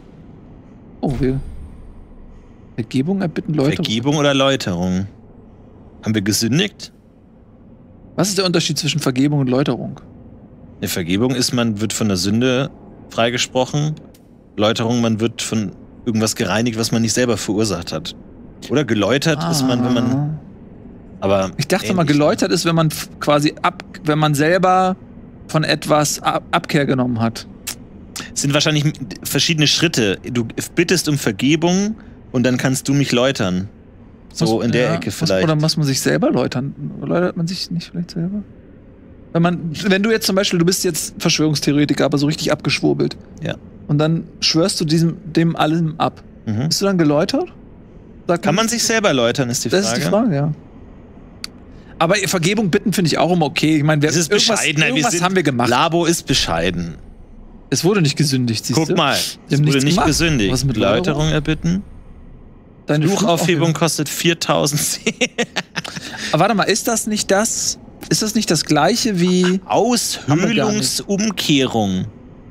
Oh, wir. Vergebung erbitten Leute. Vergebung oder Läuterung? Haben wir gesündigt? Was ist der Unterschied zwischen Vergebung und Läuterung? Eine Vergebung ist, man wird von der Sünde freigesprochen. Läuterung, man wird von irgendwas gereinigt, was man nicht selber verursacht hat. Oder geläutert ist man, wenn man. Aber Ich dachte mal, ähnlich. geläutert ist, wenn man f- quasi ab, wenn man selber von etwas ab Abkehr genommen hat. Es sind wahrscheinlich verschiedene Schritte. Du bittest um Vergebung und dann kannst du mich läutern. So Muss- in der ja, Ecke muss- vielleicht. Oder muss man sich selber läutern? Läutert man sich nicht vielleicht selber? Wenn man, wenn du jetzt zum Beispiel, du bist jetzt Verschwörungstheoretiker, aber so richtig abgeschwurbelt. Ja. Und dann schwörst du diesem, dem allem ab. Mhm. Bist du dann geläutert? Sagt Kann man sich selber läutern, ist die Frage. Das ist die Frage, ja. Aber Vergebung bitten finde ich auch immer okay. Ich meine, wir- Es ist irgendwas, bescheiden. Nein, irgendwas sind, haben wir gemacht. Labo ist bescheiden. Es wurde nicht gesündigt, siehst Guck du? mal, Wir es haben wurde nichts nicht gemacht. gesündigt. Was mit Läuterung erbitten. Deine Fluchaufhebung kostet viertausend C. Aber warte mal, ist das nicht das? Ist das nicht das gleiche wie? Aushöhlungsumkehrung.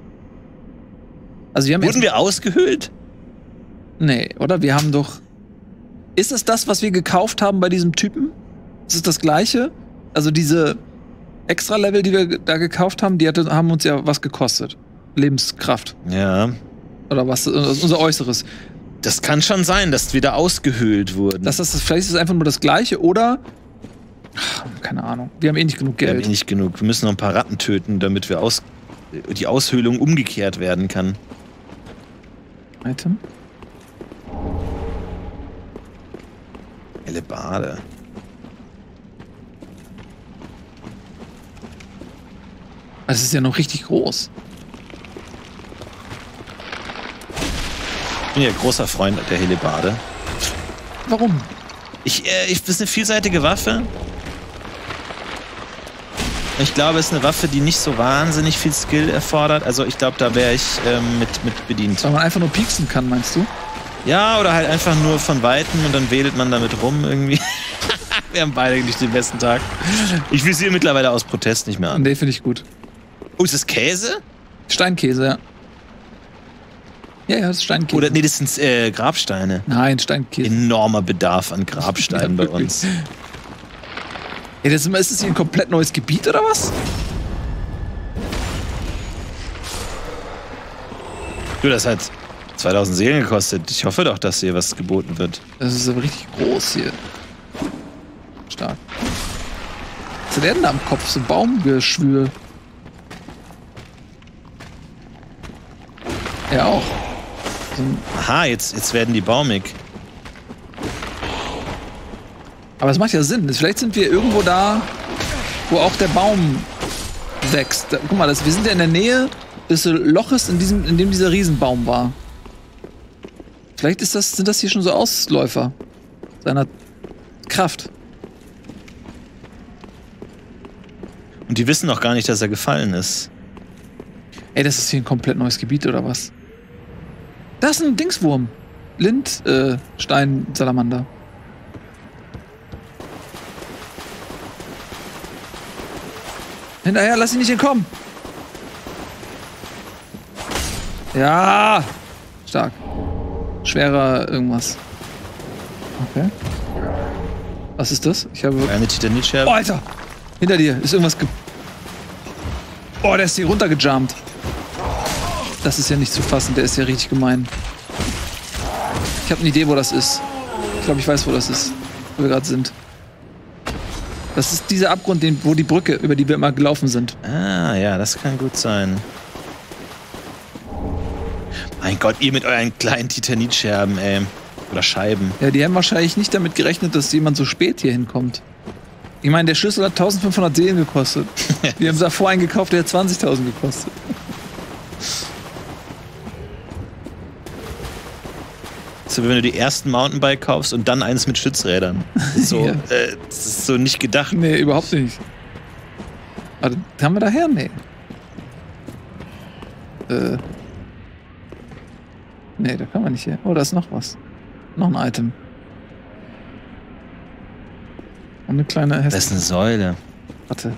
Also wir haben Wurden jetzt, wir ausgehöhlt? nee, oder? Wir haben doch. Ist es das, was wir gekauft haben bei diesem Typen? Ist es das gleiche? Also diese Extra-Level, die wir da gekauft haben, die hatte, haben uns ja was gekostet. Lebenskraft. Ja. Oder was? Unser Äußeres. Das kann schon sein, dass wir da ausgehöhlt wurden. Das ist, vielleicht ist es einfach nur das Gleiche oder. Ach, keine Ahnung. Wir haben eh nicht genug wir haben Geld. eh nicht genug. Wir müssen noch ein paar Ratten töten, damit wir aus die Aushöhlung umgekehrt werden kann. Item? Helle Bade. Das ist ja noch richtig groß. Ich bin ja großer Freund der Hellebarde. Warum? Ich, äh, ich, das ist eine vielseitige Waffe. Ich glaube, es ist eine Waffe, die nicht so wahnsinnig viel Skill erfordert. Also ich glaube, da wäre ich ähm, mit, mit bedient. Weil man einfach nur pieksen kann, meinst du? Ja, oder halt einfach nur von Weitem und dann wedelt man damit rum irgendwie. Wir haben beide nicht den besten Tag. Ich visiere mittlerweile aus Protest nicht mehr an. Nee, finde ich gut. Oh, ist das Käse? Steinkäse, ja. Ja, ja, das ist Steinkäse. Oder nee, das sind äh, Grabsteine. Nein, Steinkäse. Enormer Bedarf an Grabsteinen Ja, bei uns. Ja, das ist, ist das hier ein komplett neues Gebiet oder was? Du, das hat zweitausend Seelen gekostet. Ich hoffe doch, dass hier was geboten wird. Das ist aber richtig groß hier. Stark. Was hat der denn da am Kopf? So ein Baumgeschwür. Er auch. So ein, Aha, jetzt, jetzt werden die baumig. aber es macht ja Sinn. Vielleicht sind wir irgendwo da, wo auch der Baum wächst. Da, guck mal, das, wir sind ja in der Nähe des Loches, in, diesem, in dem dieser Riesenbaum war. Vielleicht ist das, sind das hier schon so Ausläufer seiner Kraft. Und die wissen noch gar nicht, dass er gefallen ist. Ey, das ist hier ein komplett neues Gebiet, oder was? Da ist ein Dingswurm. Lind, äh, Stein, Salamander. Hinterher, lass ihn nicht entkommen. Ja. Stark. Schwerer irgendwas. Okay. Was ist das? Ich habe... Eine Titanitscherbe. Oh, Alter! Hinter dir ist irgendwas ge... Oh, der ist hier runtergejumpt. Das ist ja nicht zu fassen, der ist ja richtig gemein. Ich habe eine Idee, wo das ist. Ich glaube, ich weiß, wo das ist. Wo wir gerade sind. Das ist dieser Abgrund, den, wo die Brücke, über die wir immer gelaufen sind. Ah, ja, das kann gut sein. Mein Gott, ihr mit euren kleinen Titanitscherben, ey. Oder Scheiben. Ja, die haben wahrscheinlich nicht damit gerechnet, dass jemand so spät hier hinkommt. Ich meine, der Schlüssel hat eintausendfünfhundert Seelen gekostet. Wir haben davor einen gekauft, der hat zwanzigtausend gekostet. So wie wenn du die ersten Mountainbike kaufst und dann eins mit Stützrädern. Das ist so, Ja. äh, das ist so nicht gedacht. Nee, überhaupt nicht. Warte, haben wir daher? Nee. Äh. Nee, da kann man nicht her. Oh, da ist noch was. Noch ein Item. Und eine kleine Das ist hässliche. eine Säule. Warte.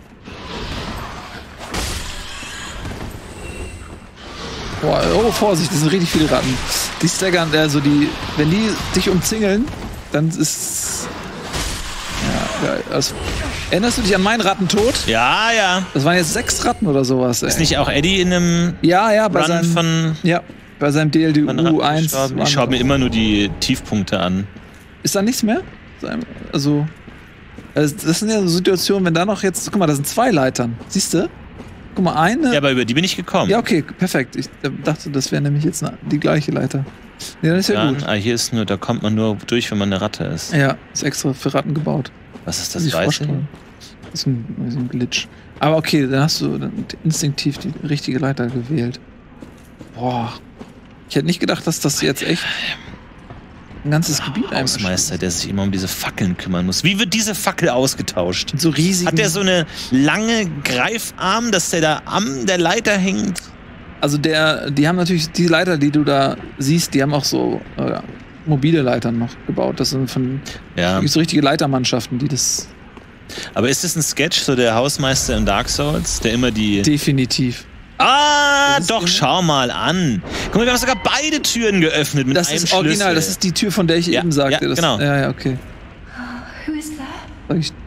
Boah, oh, Vorsicht, das sind richtig viele Ratten. Die staggern, also die, wenn die dich umzingeln, dann ist. Ja, geil. Also, erinnerst du dich an meinen Rattentod? Ja, ja. Das waren jetzt sechs Ratten oder sowas. Ey. Ist nicht auch Eddie in einem Ja, ja, bei Run seinem, von, ja, bei seinem D L D von U Ratten eins. gestorben? Ich schaue mir immer nur die Tiefpunkte an. Ist da nichts mehr? Also, also, das sind ja so Situationen, wenn da noch jetzt, guck mal, da sind zwei Leitern. Siehst du? Guck mal, eine. Ja, aber über die bin ich gekommen. Ja, okay, perfekt. Ich äh, dachte, das wäre nämlich jetzt eine, die gleiche Leiter. Nee, dann ist ja, Ja, gut. ah, hier ist nur, da kommt man nur durch, wenn man eine Ratte ist. Ja, ist extra für Ratten gebaut. Was ist Muss das ich Weiße? vorstellen. Das ist ein, das ist ein Glitch. Aber okay, dann hast du dann instinktiv die richtige Leiter gewählt. Boah. Ich hätte nicht gedacht, dass das jetzt echt ein ganzes Gebiet Hausmeister, der sich immer um diese Fackeln kümmern muss. Wie wird diese Fackel ausgetauscht? So riesig. Hat der so eine lange Greifarm, dass der da am der Leiter hängt? Also der, die haben natürlich die Leiter, die du da siehst, die haben auch so äh, mobile Leitern noch gebaut. Das sind von Ja. so richtige Leitermannschaften, die das Aber ist das ein Sketch, so der Hausmeister in Dark Souls, der immer die... definitiv. Ah, Das ist doch, immer- schau mal an. Guck mal, wir haben sogar beide Türen geöffnet mit Das einem ist original, Schlüssel. das ist die Tür, von der ich Ja, eben sagte. ja, das, genau. Ja, ja, okay. Who is there? Sag ich,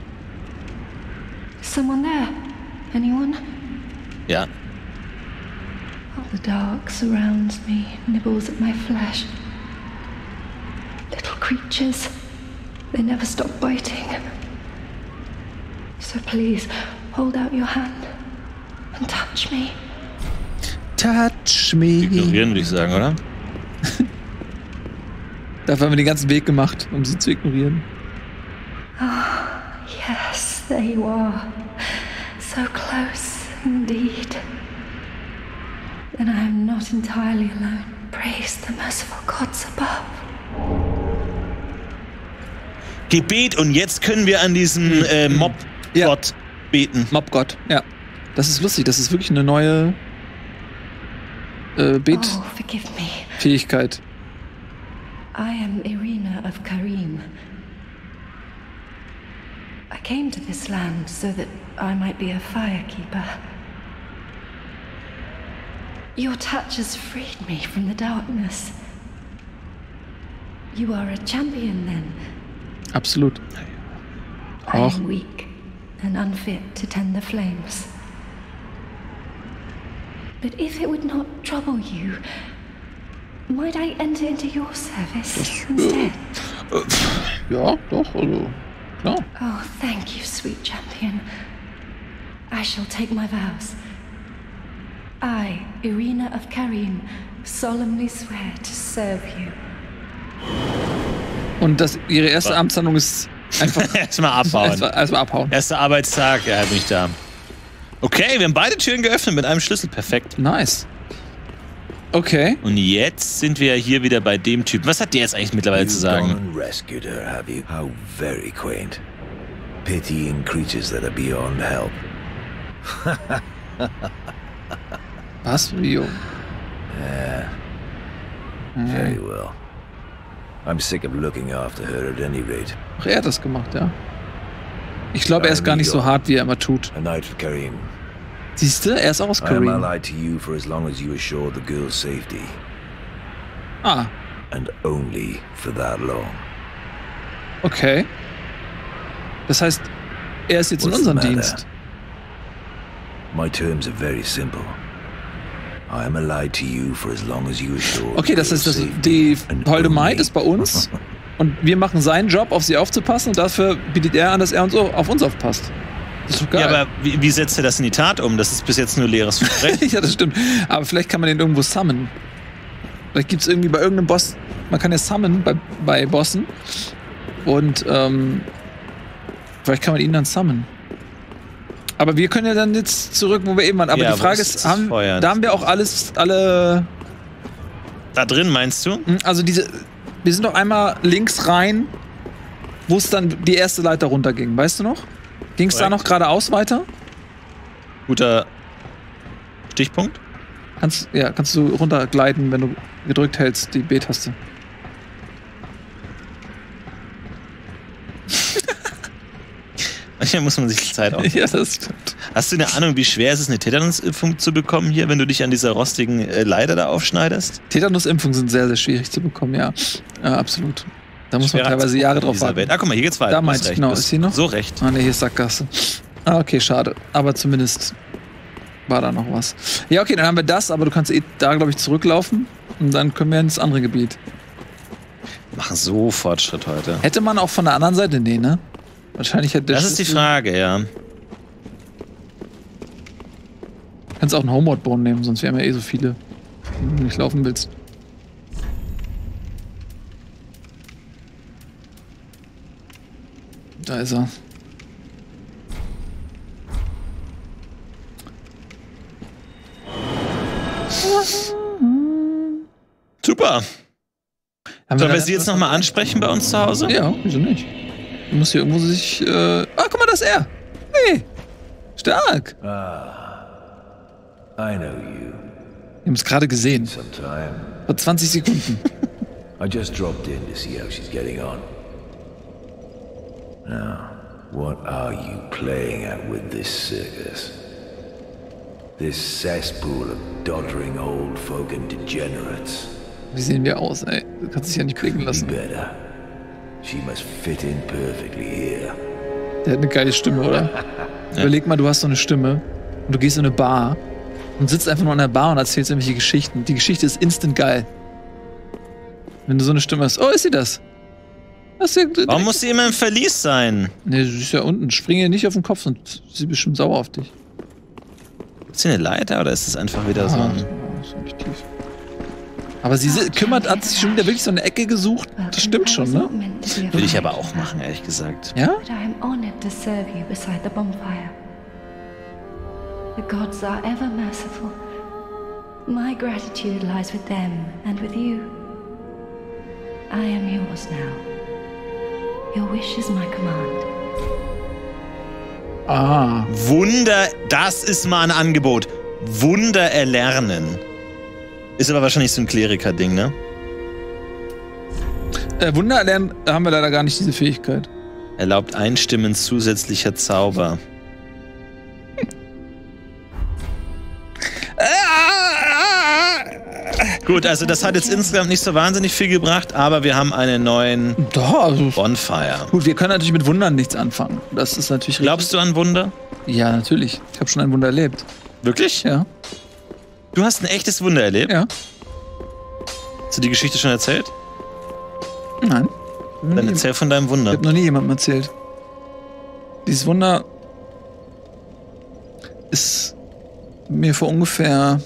Is someone there? Anyone? Ja. Oh, the dark surrounds me, nibbles at my flesh. Little creatures. They never stop biting. So please, hold out your hand and touch me. touch me. Ignorieren, würde ich sagen, oder? Dafür haben wir den ganzen Weg gemacht, um sie zu ignorieren. Yes, there you are. So close indeed. Then I am not entirely alone. Praise the merciful gods above. Gebet und jetzt können wir an diesem äh, Mob-Gott Ja. beten. Mobgott, ja. Das ist lustig, das ist wirklich eine neue äh, Oh, forgive me. Betfähigkeit. I am Irina of Karim. I came to this land so that I might be a firekeeper. Your touch has freed me from the darkness. You are a champion then. Absolut. I Auch. am weak and unfit to tend the flames. But if it would not trouble you, might I enter into your service instead? Ja, doch, also, klar. Oh, thank you, sweet champion. I shall take my vows. I, Irina of Karim, solemnly swear to serve you. Und das, ihre erste Was? Amtshandlung ist einfach Erstmal abbauen. erstmal erstmal abhauen. Erster Arbeitstag, ja, bin ich da. Okay, wir haben beide Türen geöffnet mit einem Schlüssel. Perfekt. Nice. Okay. Und jetzt sind wir hier wieder bei dem Typen. Was hat der jetzt eigentlich mittlerweile zu You've gone sagen? and rescued her, have you? How very quaint. Pitying creatures that are beyond help. Was? Wie? Yeah. Very well. I'm sick of looking after her at any rate. Ach, er hat das gemacht, ja. Ich glaube, er ist gar nicht so hart, wie er immer tut. A knight of Karim. Siehst du, er ist auch aus I am Karim. allied to you for as long as you assure the girl's safety. Ah, And only for that long. okay. Das heißt, er ist jetzt in What's the unserem matter? Dienst. My terms are very simple. I am allied to you for as long as you assure Okay, the das girl's heißt, das, safety die and Holde Maid only- ist bei uns und wir machen seinen Job, auf sie aufzupassen und dafür bietet er an, dass er uns auch auf uns aufpasst. Das ist doch geil. Ja, aber wie, wie setzt er das in die Tat um? Das ist bis jetzt nur leeres Versprechen. Ja, das stimmt. Aber vielleicht kann man den irgendwo summonen. Vielleicht gibt es irgendwie bei irgendeinem Boss, man kann ja summonen bei, bei Bossen und ähm, vielleicht kann man ihn dann summonen. Aber wir können ja dann jetzt zurück, wo wir eben waren. Aber Ja, die wo Frage ist ist, das haben, Feuer? da haben wir auch alles, alle, Da drin, meinst du? also diese, wir sind doch einmal links rein, wo es dann die erste Leiter runterging. Weißt du noch? Ging es da Korrekt. noch geradeaus weiter? Guter Stichpunkt. Kannst, ja, kannst du runtergleiten, wenn du gedrückt hältst, die B-Taste. Manchmal muss man sich die Zeit auf. Ja, das stimmt. Hast du eine Ahnung, wie schwer ist es, eine Tetanusimpfung zu bekommen hier, wenn du dich an dieser rostigen äh, Leiter da aufschneidest? Tetanusimpfungen sind sehr, sehr schwierig zu bekommen, ja. Ja, absolut. Da muss man Schwerer teilweise als Jahre in drauf dieser warten. Welt. Ah, guck mal, hier geht's weiter. Da Du hast meinte ich, recht. genau. Du hast Ist hier noch? So recht. Ah, ne, hier ist Sackgasse. Ah, okay, schade. Aber zumindest war da noch was. Ja, okay, dann haben wir das, aber du kannst eh da, glaube ich, zurücklaufen und dann können wir ins andere Gebiet. Wir machen so Fortschritt heute. Hätte man auch von der anderen Seite? Nee, ne? Wahrscheinlich hätte der Das ist die Schlüssel- Frage, ja. Kannst auch einen Homeward-Bone nehmen, sonst wären ja eh so viele, wenn du nicht laufen willst. Da ist er. Super. Haben Sollen wir da- sie jetzt nochmal ansprechen bei uns zu Hause? Ja, wieso nicht? Du musst hier irgendwo sich. Äh ah, guck mal, das ist er! Hey! Stark! I know you. Wir haben es gerade gesehen. Sometime. Vor zwanzig Sekunden. I just dropped in to see how she's getting on. Now, what are you playing at with this circus? This cesspool of doddering old folk and degenerates? Wie sehen wir aus, ey? Du kannst dich ja nicht blicken Be lassen. better. She must fit in perfectly here. Der hat eine geile Stimme, oder? Überleg mal, du hast so eine Stimme und du gehst in eine Bar und sitzt einfach nur in der Bar und erzählst irgendwelche Geschichten. Die Geschichte ist instant geil. Wenn du so eine Stimme hast. Oh, ist sie das? das ist ja, Warum muss sie immer im Verlies sein? Ne, sie ist ja unten. Spring ihr nicht auf den Kopf und sie ist bestimmt sauer auf dich. Ist sie eine Leiter oder ist es einfach wieder so Ah, ein... ist nicht tief. Aber sie si- kümmert, hat sich schon wieder wirklich so eine Ecke gesucht. Das stimmt schon, ne? Will ich aber auch machen, ehrlich gesagt. Ja? But I am honored to serve you beside the bonfire. The gods are ever merciful. My gratitude lies with them and with you. I am yours now. Your wish is my command. Ah. Wunder, das ist mal ein Angebot. Wunder erlernen. Ist aber wahrscheinlich so ein Kleriker-Ding, ne? Äh, Wunder erlernen haben wir leider gar nicht diese Fähigkeit. Erlaubt Einstimmen zusätzlicher Zauber. Gut, also das hat jetzt insgesamt nicht so wahnsinnig viel gebracht, aber wir haben einen neuen Doch, also, Bonfire. gut, wir können natürlich mit Wundern nichts anfangen. Das ist natürlich richtig. Glaubst du an Wunder? Ja, natürlich. Ich habe schon ein Wunder erlebt. Wirklich? Ja. Du hast ein echtes Wunder erlebt? Ja. Hast du die Geschichte schon erzählt? Nein. Dann erzähl von deinem Ich Wunder. habe noch nie jemandem erzählt. Dieses Wunder ist mir vor ungefähr,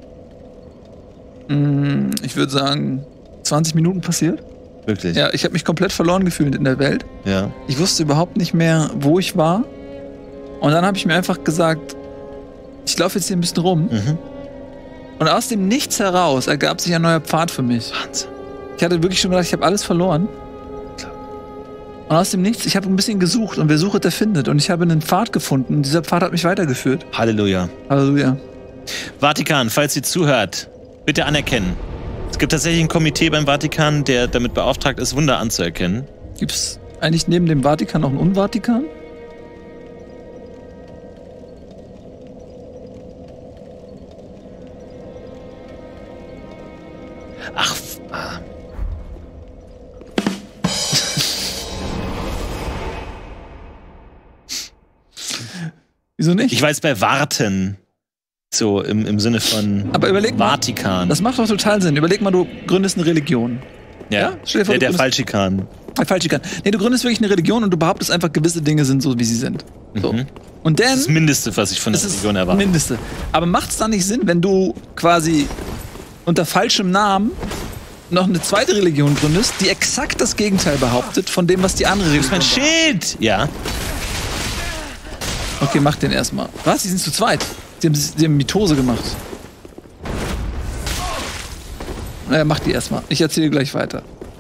mh, ich würde sagen, zwanzig Minuten passiert. Wirklich? Ja, ich habe mich komplett verloren gefühlt in der Welt. Ja. Ich wusste überhaupt nicht mehr, wo ich war. Und dann habe ich mir einfach gesagt, ich laufe jetzt hier ein bisschen rum. Mhm. Und aus dem Nichts heraus ergab sich ein neuer Pfad für mich. Wahnsinn. Ich hatte wirklich schon gedacht, ich habe alles verloren. Und aus dem Nichts, ich habe ein bisschen gesucht und wer sucht, der findet. Und ich habe einen Pfad gefunden. Und dieser Pfad hat mich weitergeführt. Halleluja. Halleluja. Vatikan, falls ihr zuhört, bitte anerkennen. Es gibt tatsächlich ein Komitee beim Vatikan, der damit beauftragt ist, Wunder anzuerkennen. Gibt es eigentlich neben dem Vatikan noch einen Unvatikan? Ach, f- ah. Wieso nicht? Ich weiß bei Warten. So im, im Sinne von Aber überleg mal, Vatikan. das macht doch total Sinn. Überleg mal, du gründest eine Religion. ja, ja? Stell dir vor, der, du der gründest- Falschikan. Äh, Falschikan. Nee, du gründest wirklich eine Religion und du behauptest einfach, gewisse Dinge sind so, wie sie sind. So. Mhm. Und dann... Das ist das Mindeste, was ich von der Das ist Religion das erwarte. Mindeste. Aber macht es dann nicht Sinn, wenn du quasi unter falschem Namen noch eine zweite Religion gründest, die exakt das Gegenteil behauptet von dem, was die andere Das ist Religion mein behauptet? Schild! Ja. Okay, mach den erstmal. Was? Die sind zu zweit. Die haben, die haben Mitose gemacht. Naja, mach die erstmal. Ich erzähle gleich weiter.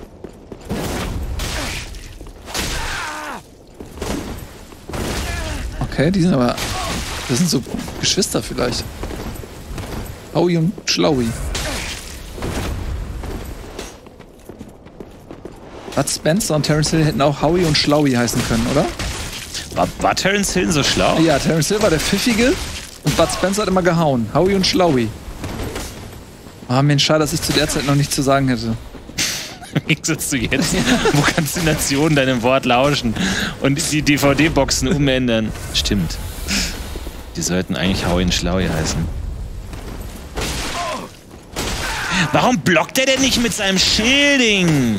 Okay, die sind aber... Das sind so Geschwister vielleicht. Howie und Schlaui. Bud Spencer und Terence Hill hätten auch Howie und Schlaui heißen können, oder? War, war Terence Hill so schlau? Ja, Terence Hill war der Pfiffige und Bud Spencer hat immer gehauen. Howie und Schlaui. Ah, Mensch, schade, dass ich zu der Zeit noch nichts zu sagen hätte. Im Gegensatz zu jetzt, wo kannst die Nationen deinem Wort lauschen und die D V D-Boxen umändern. Stimmt. Die sollten eigentlich Howie und Schlaui heißen. Warum blockt er denn nicht mit seinem Schilding?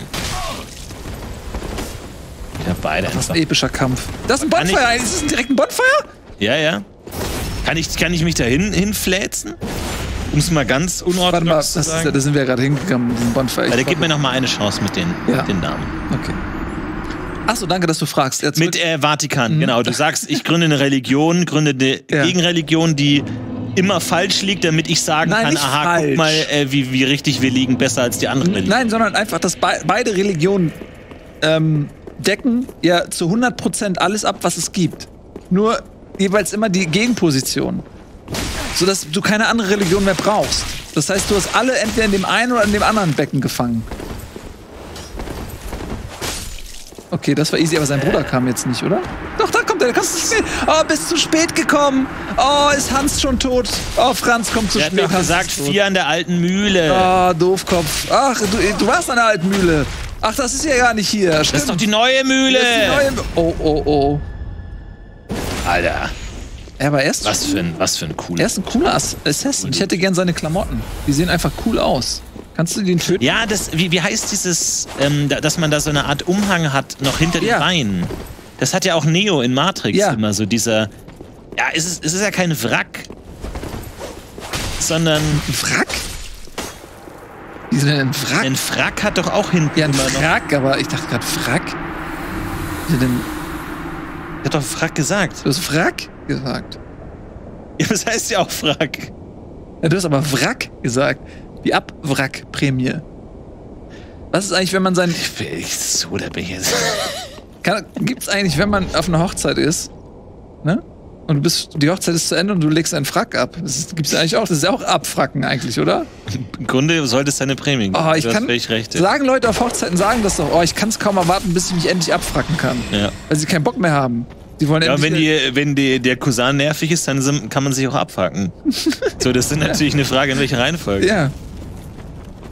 Ja, beide Das ist einfach. ein epischer Kampf. Das ist ein Kann Bonfire. Ist das direkt ein Bonfire? Ja, ja. Kann ich, kann ich mich da hin, hinfläzen? Um es mal ganz Warte mal, unorthodox das zu ist, sagen. da sind wir ja gerade hingegangen mit diesem Bonfire. Weil Ich der gibt mir noch mal eine Chance mit den, Ja. mit den Namen. Okay. Achso, danke, dass du fragst. Jetzt Mit äh, Vatikan, genau. Du sagst, ich gründe eine Religion, gründe eine Ja. Gegenreligion, die immer falsch liegt, damit ich sagen Nein, kann, nicht aha, falsch. guck mal, äh, wie, wie richtig wir liegen, besser als die anderen Religionen. Nein, sondern einfach, dass be beide Religionen ähm, decken ja zu hundert Prozent alles ab, was es gibt. Nur jeweils immer die Gegenposition. Sodass du keine andere Religion mehr brauchst. Das heißt, du hast alle entweder in dem einen oder in dem anderen Becken gefangen. Okay, das war easy, aber sein Bruder kam jetzt nicht, oder? Doch, da kommt er, der kommt zu spät. Oh, bist zu spät gekommen. Oh, ist Hans schon tot. Oh, Franz kommt zu Er hat spät. mir auch Hans gesagt, ist tot. vier an der alten Mühle. Ah, Doofkopf. Ach, du, du warst an der alten Mühle. Ach, das ist ja gar nicht hier. Das ist doch die neue Mühle. Oh, oh, oh. Alter, Er war erst. was für ein, was für ein cooler. Er ist ein cooler Ass- Assassin. Ich hätte gern seine Klamotten. Die sehen einfach cool aus. Kannst du den töten? Ja, das, wie, wie heißt dieses, ähm, da, dass man da so eine Art Umhang hat, noch hinter den Ja. Beinen? Das hat ja auch Neo in Matrix Ja. immer so, dieser. Ja, es ist, es ist ja kein Wrack, sondern Ein Wrack? Wie ist denn ein Wrack? ein Wrack hat doch auch hinten Ja, ein immer noch. Wrack, aber ich dachte gerade Wrack. Wie ist denn. Er hat doch Wrack gesagt. Du hast Wrack gesagt. Ja, das heißt ja auch Wrack. Ja, du hast aber Wrack gesagt. Die Abwrackprämie. Was ist eigentlich, wenn man sein. Ich, so, da bin ich jetzt. Kann, gibt's eigentlich, wenn man auf einer Hochzeit ist, ne? Und du bist, die Hochzeit ist zu Ende und du legst einen Frack ab. Das ist, gibt's ja eigentlich auch. Das ist ja auch Abfracken eigentlich, oder? Im Grunde sollte es deine Prämie geben. Oh, ich du hast kann. völlig recht. Sagen Leute auf Hochzeiten, sagen das doch. Oh, ich kann es kaum erwarten, bis ich mich endlich abfracken kann. Ja. Weil sie keinen Bock mehr haben. Die wollen Ja, endlich. wenn, die, wenn die, der Cousin nervig ist, dann sind- kann man sich auch abfacken. So, das ist natürlich eine Frage, in welcher Reihenfolge. ja.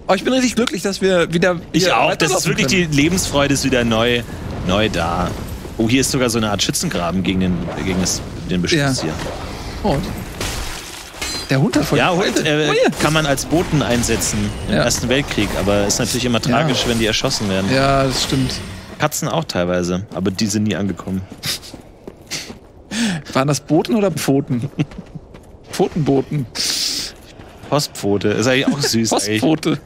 Aber ich bin richtig glücklich, dass wir wieder. Ich wieder auch. Das ist weiterlaufen wirklich, können. die Lebensfreude ist wieder neu, neu da. Oh, hier ist sogar so eine Art Schützengraben gegen den, gegen das, den Beschuss Ja. hier. Oh. Der Hund hat voll Ja, gefreut. Hund äh, Oh, hier. kann man als Boten einsetzen im Ja. Ersten Weltkrieg, aber ist natürlich immer tragisch, Ja. wenn die erschossen werden. Ja, das stimmt. Katzen auch teilweise, aber die sind nie angekommen. Waren das Boten oder Pfoten? Pfotenboten. Postpfote, ist eigentlich auch süß. eigentlich. Postpfote.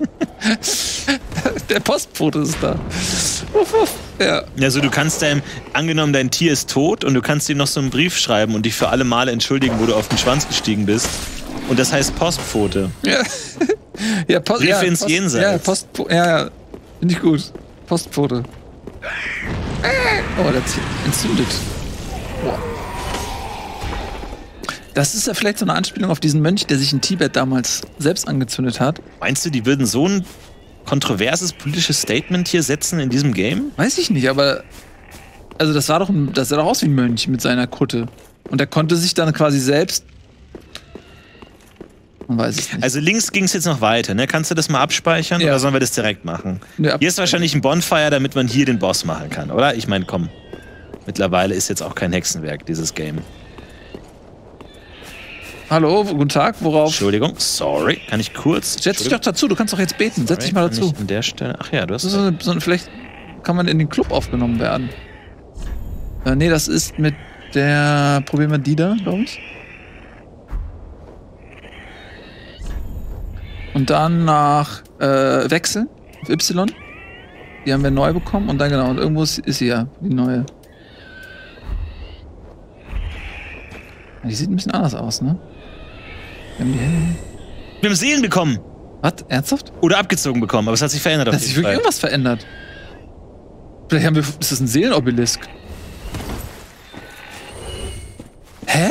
Der Postpfote ist da. Uff, uff. Ja. Also du kannst deinem, angenommen dein Tier ist tot und du kannst ihm noch so einen Brief schreiben und dich für alle Male entschuldigen, wo du auf den Schwanz gestiegen bist. Und das heißt Postpfote. Ja, ja, Post, Briefe ja, ins Post, Jenseits. Ja, Post, ja, ja. Finde ich gut. Postpfote. Oh, der zieht entzündet. Boah. Das ist ja vielleicht so eine Anspielung auf diesen Mönch, der sich in Tibet damals selbst angezündet hat. Meinst du, die würden so ein kontroverses politisches Statement hier setzen in diesem Game? Weiß ich nicht, aber also das war doch ein, das sah doch aus wie ein Mönch mit seiner Kutte. Und er konnte sich dann quasi selbst. Man weiß es nicht. Also links ging es jetzt noch weiter, ne? Kannst du das mal abspeichern Ja. oder sollen wir das direkt machen? Nee, ab- Hier ist wahrscheinlich ein Bonfire, damit man hier den Boss machen kann, oder? Ich meine, komm. Mittlerweile ist jetzt auch kein Hexenwerk, dieses Game. Hallo, guten Tag, worauf? Entschuldigung, sorry. Kann ich kurz? Setz dich doch dazu, du kannst doch jetzt beten. Setz dich mal Kann dazu. ich an der Stelle. Ach ja, du hast. Das ist so eine, so eine, vielleicht kann man in den Club aufgenommen werden. Äh, nee, das ist mit der. Probieren wir die da, glaube ich. Und dann nach äh, Wechseln auf Y. Die haben wir neu bekommen und dann genau. Und irgendwo ist, ist sie ja, die neue. Die sieht ein bisschen anders aus, ne? Wir haben die Hände. Wir haben Seelen bekommen. Was? Ernsthaft? Oder abgezogen bekommen, aber es hat sich verändert. auf Hat sich jeden wirklich Fall. irgendwas verändert? Vielleicht haben wir. Ist das ein Seelenobelisk? Hä?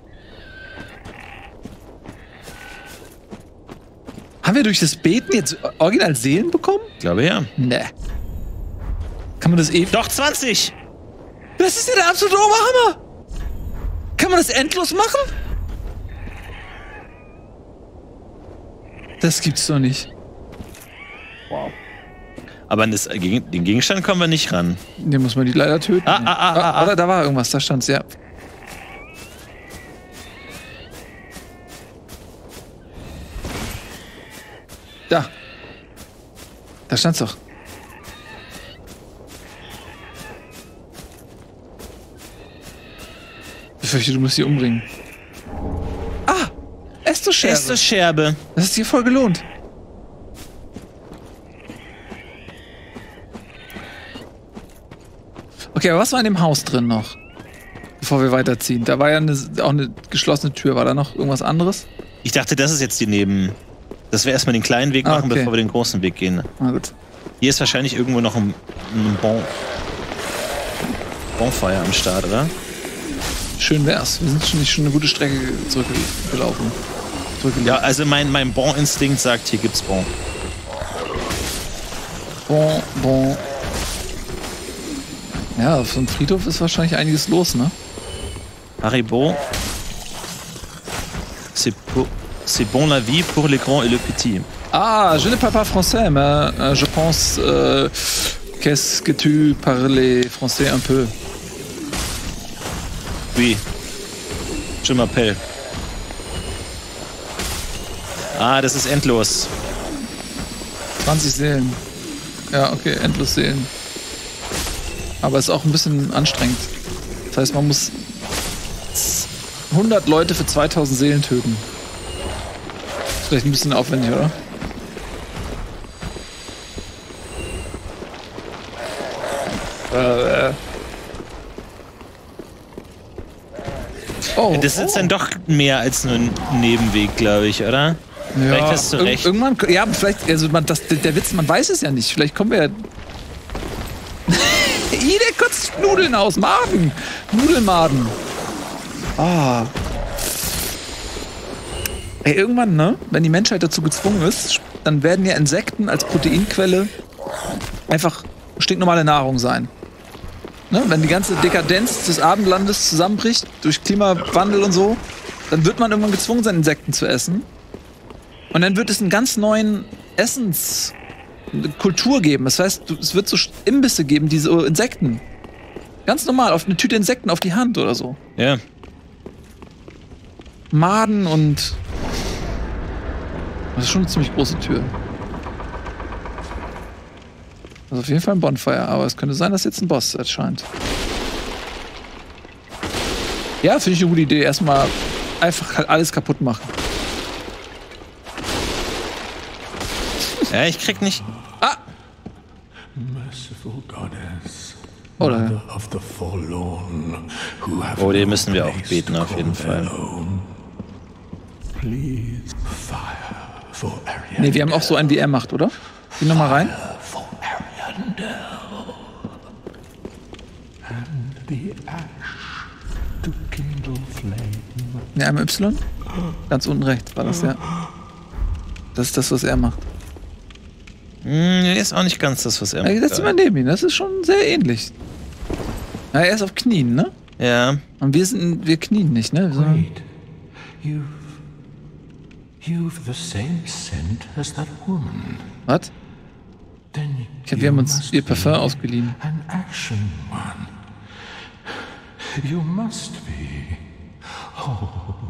Haben wir durch das Beten jetzt original Seelen bekommen? Ich glaube ja. Ne. Kann man das eh. Doch, zwanzig! Das ist ja der absolute Oberhammer! Kann man das endlos machen? Das gibt's doch nicht. Wow. Aber an das, gegen den Gegenstand kommen wir nicht ran. Den muss man die leider töten. Ah, ah, ah, ah, ah. Oder da war irgendwas, da stand's, ja. Da. Da stand's doch. Ich fürchte, du musst sie umbringen. Ah! Estus-Scherbe. Estus-Scherbe. Das ist dir voll gelohnt. Okay, aber was war in dem Haus drin noch? Bevor wir weiterziehen. Da war ja eine, auch eine geschlossene Tür. War da noch irgendwas anderes? Ich dachte, das ist jetzt die Neben. Dass wir erstmal den kleinen Weg Ah, machen, okay. bevor wir den großen Weg gehen. Na gut. Hier ist wahrscheinlich irgendwo noch ein, ein bon, Bonfire am Start, oder? Schön wär's. Wir sind schon nicht schon eine gute Strecke zurückgelaufen. Zurückgelaufen. Ja, also mein, mein Bon-Instinkt sagt, hier gibt's Bon. Bon, bon. Ja, auf so einem Friedhof ist wahrscheinlich einiges los, ne? Haribo. C'est pour- c'est bon la vie pour les grands et le petit. Ah, je ne parle pas français, mais euh, je pense euh, qu'est-ce que tu parles français un peu? Oui. Je m'appelle. Ah, das ist endlos. zwanzig Seelen. Ja, okay, endlos Seelen. Aber ist auch ein bisschen anstrengend. Das heißt, man muss hundert Leute für zweitausend Seelen töten. Ist vielleicht ein bisschen aufwendig, oder? Äh, äh. Oh, Das ist dann doch mehr als nur ein Nebenweg, glaube ich, oder? Vielleicht hast du irg- recht. Irgendwann, ja, vielleicht, also man, das, der, der Witz, man weiß es ja nicht. Vielleicht kommen wir ja. Ih, der kotzt Nudeln aus. Maden. Nudelmaden. Ah. Ey, irgendwann, ne? Wenn die Menschheit dazu gezwungen ist, dann werden ja Insekten als Proteinquelle einfach stinknormale Nahrung sein. Ne? Wenn die ganze Dekadenz des Abendlandes zusammenbricht durch Klimawandel und so, dann wird man irgendwann gezwungen sein, Insekten zu essen. Und dann wird es einen ganz neuen Essenskultur geben. Das heißt, du, es wird so Imbisse geben, diese Insekten. Ganz normal, auf eine Tüte Insekten auf die Hand oder so. Ja. Maden und... Das ist schon eine ziemlich große Tür. Also auf jeden Fall ein Bonfire, aber es könnte sein, dass jetzt ein Boss erscheint. Ja, finde ich eine gute Idee. Erstmal einfach halt alles kaputt machen. Ja, ich krieg nicht... Ah! Merciful goddess, Oder? mother of the forlorn, who have Oh, den no müssen wir auch place beten, to auf jeden call their Fall. own. Please, fire for Ariandel. Nee, wir haben auch so einen, wie er macht, oder? Geh nochmal rein. For Ariandel. And the ash to kindle flame. Ne, einmal Y. Ganz unten rechts war das, ja. Das ist das, was er macht. Hm, ist auch nicht ganz das, was er Ja, macht. setz dich mal neben ihn, das ist schon sehr ähnlich. Ja, er ist auf Knien, ne? Ja. Und wir sind, wir knien nicht, ne? Wir sind, Wait, you've... You've the same scent as that woman. was? Then Ich hab, wir haben uns you ihr must Parfum be ausgeliehen. An action one. You must be. Oh.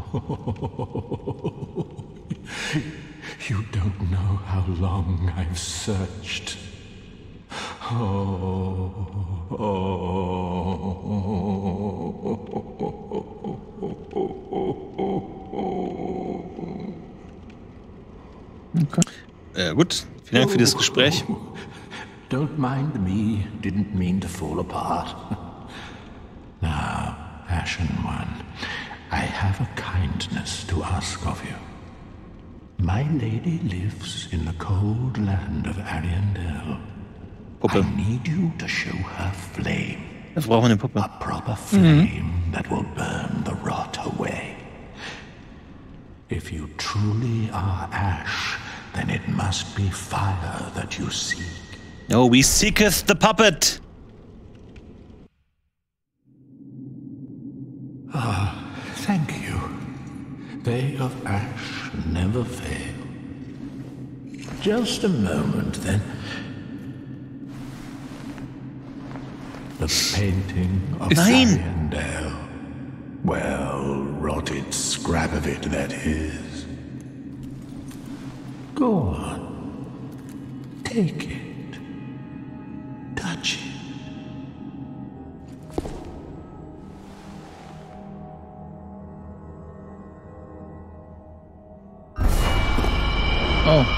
You don't know how long I've searched. Oh. Okay. Ja, gut. Vielen Dank für das Gespräch. Don't mind me, didn't mean to fall apart. Now, Ashen One, I have a kindness to ask of you. My lady lives in the cold land of Ariandel. Puppe. I need you to show her flame. Jetzt brauchen wir eine Puppe. A proper flame that will burn the rot away. If you truly are ash, then it must be fire that you seek. No, we seeketh the puppet. Thank you. They of ash never fail. Just a moment, then. The painting of Nein. Ariandel. Well, rotted scrap of it, that is. Go on. Take it. Touch it. Oh.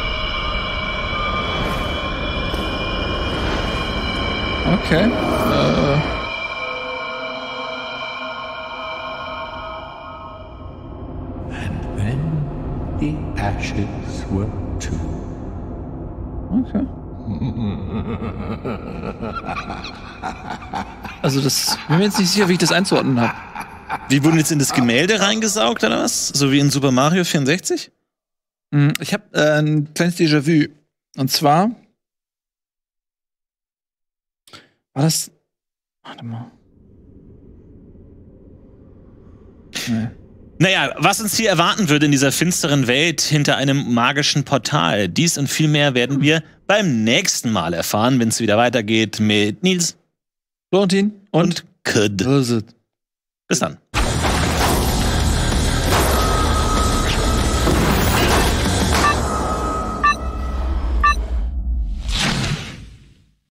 Okay. Äh. And then the ashes were too. Okay. Also das, ich bin mir jetzt nicht sicher, wie ich das einzuordnen habe. Wir wurden jetzt in das Gemälde reingesaugt, oder was? So wie in Super Mario vierundsechzig? Ich habe äh, ein kleines Déjà-vu. Und zwar war das. Warte mal. Nee. Naja, was uns hier erwarten würde in dieser finsteren Welt hinter einem magischen Portal. Dies und viel mehr werden wir beim nächsten Mal erfahren, wenn es wieder weitergeht mit Nils Florentin und, und Kid. und Bis dann.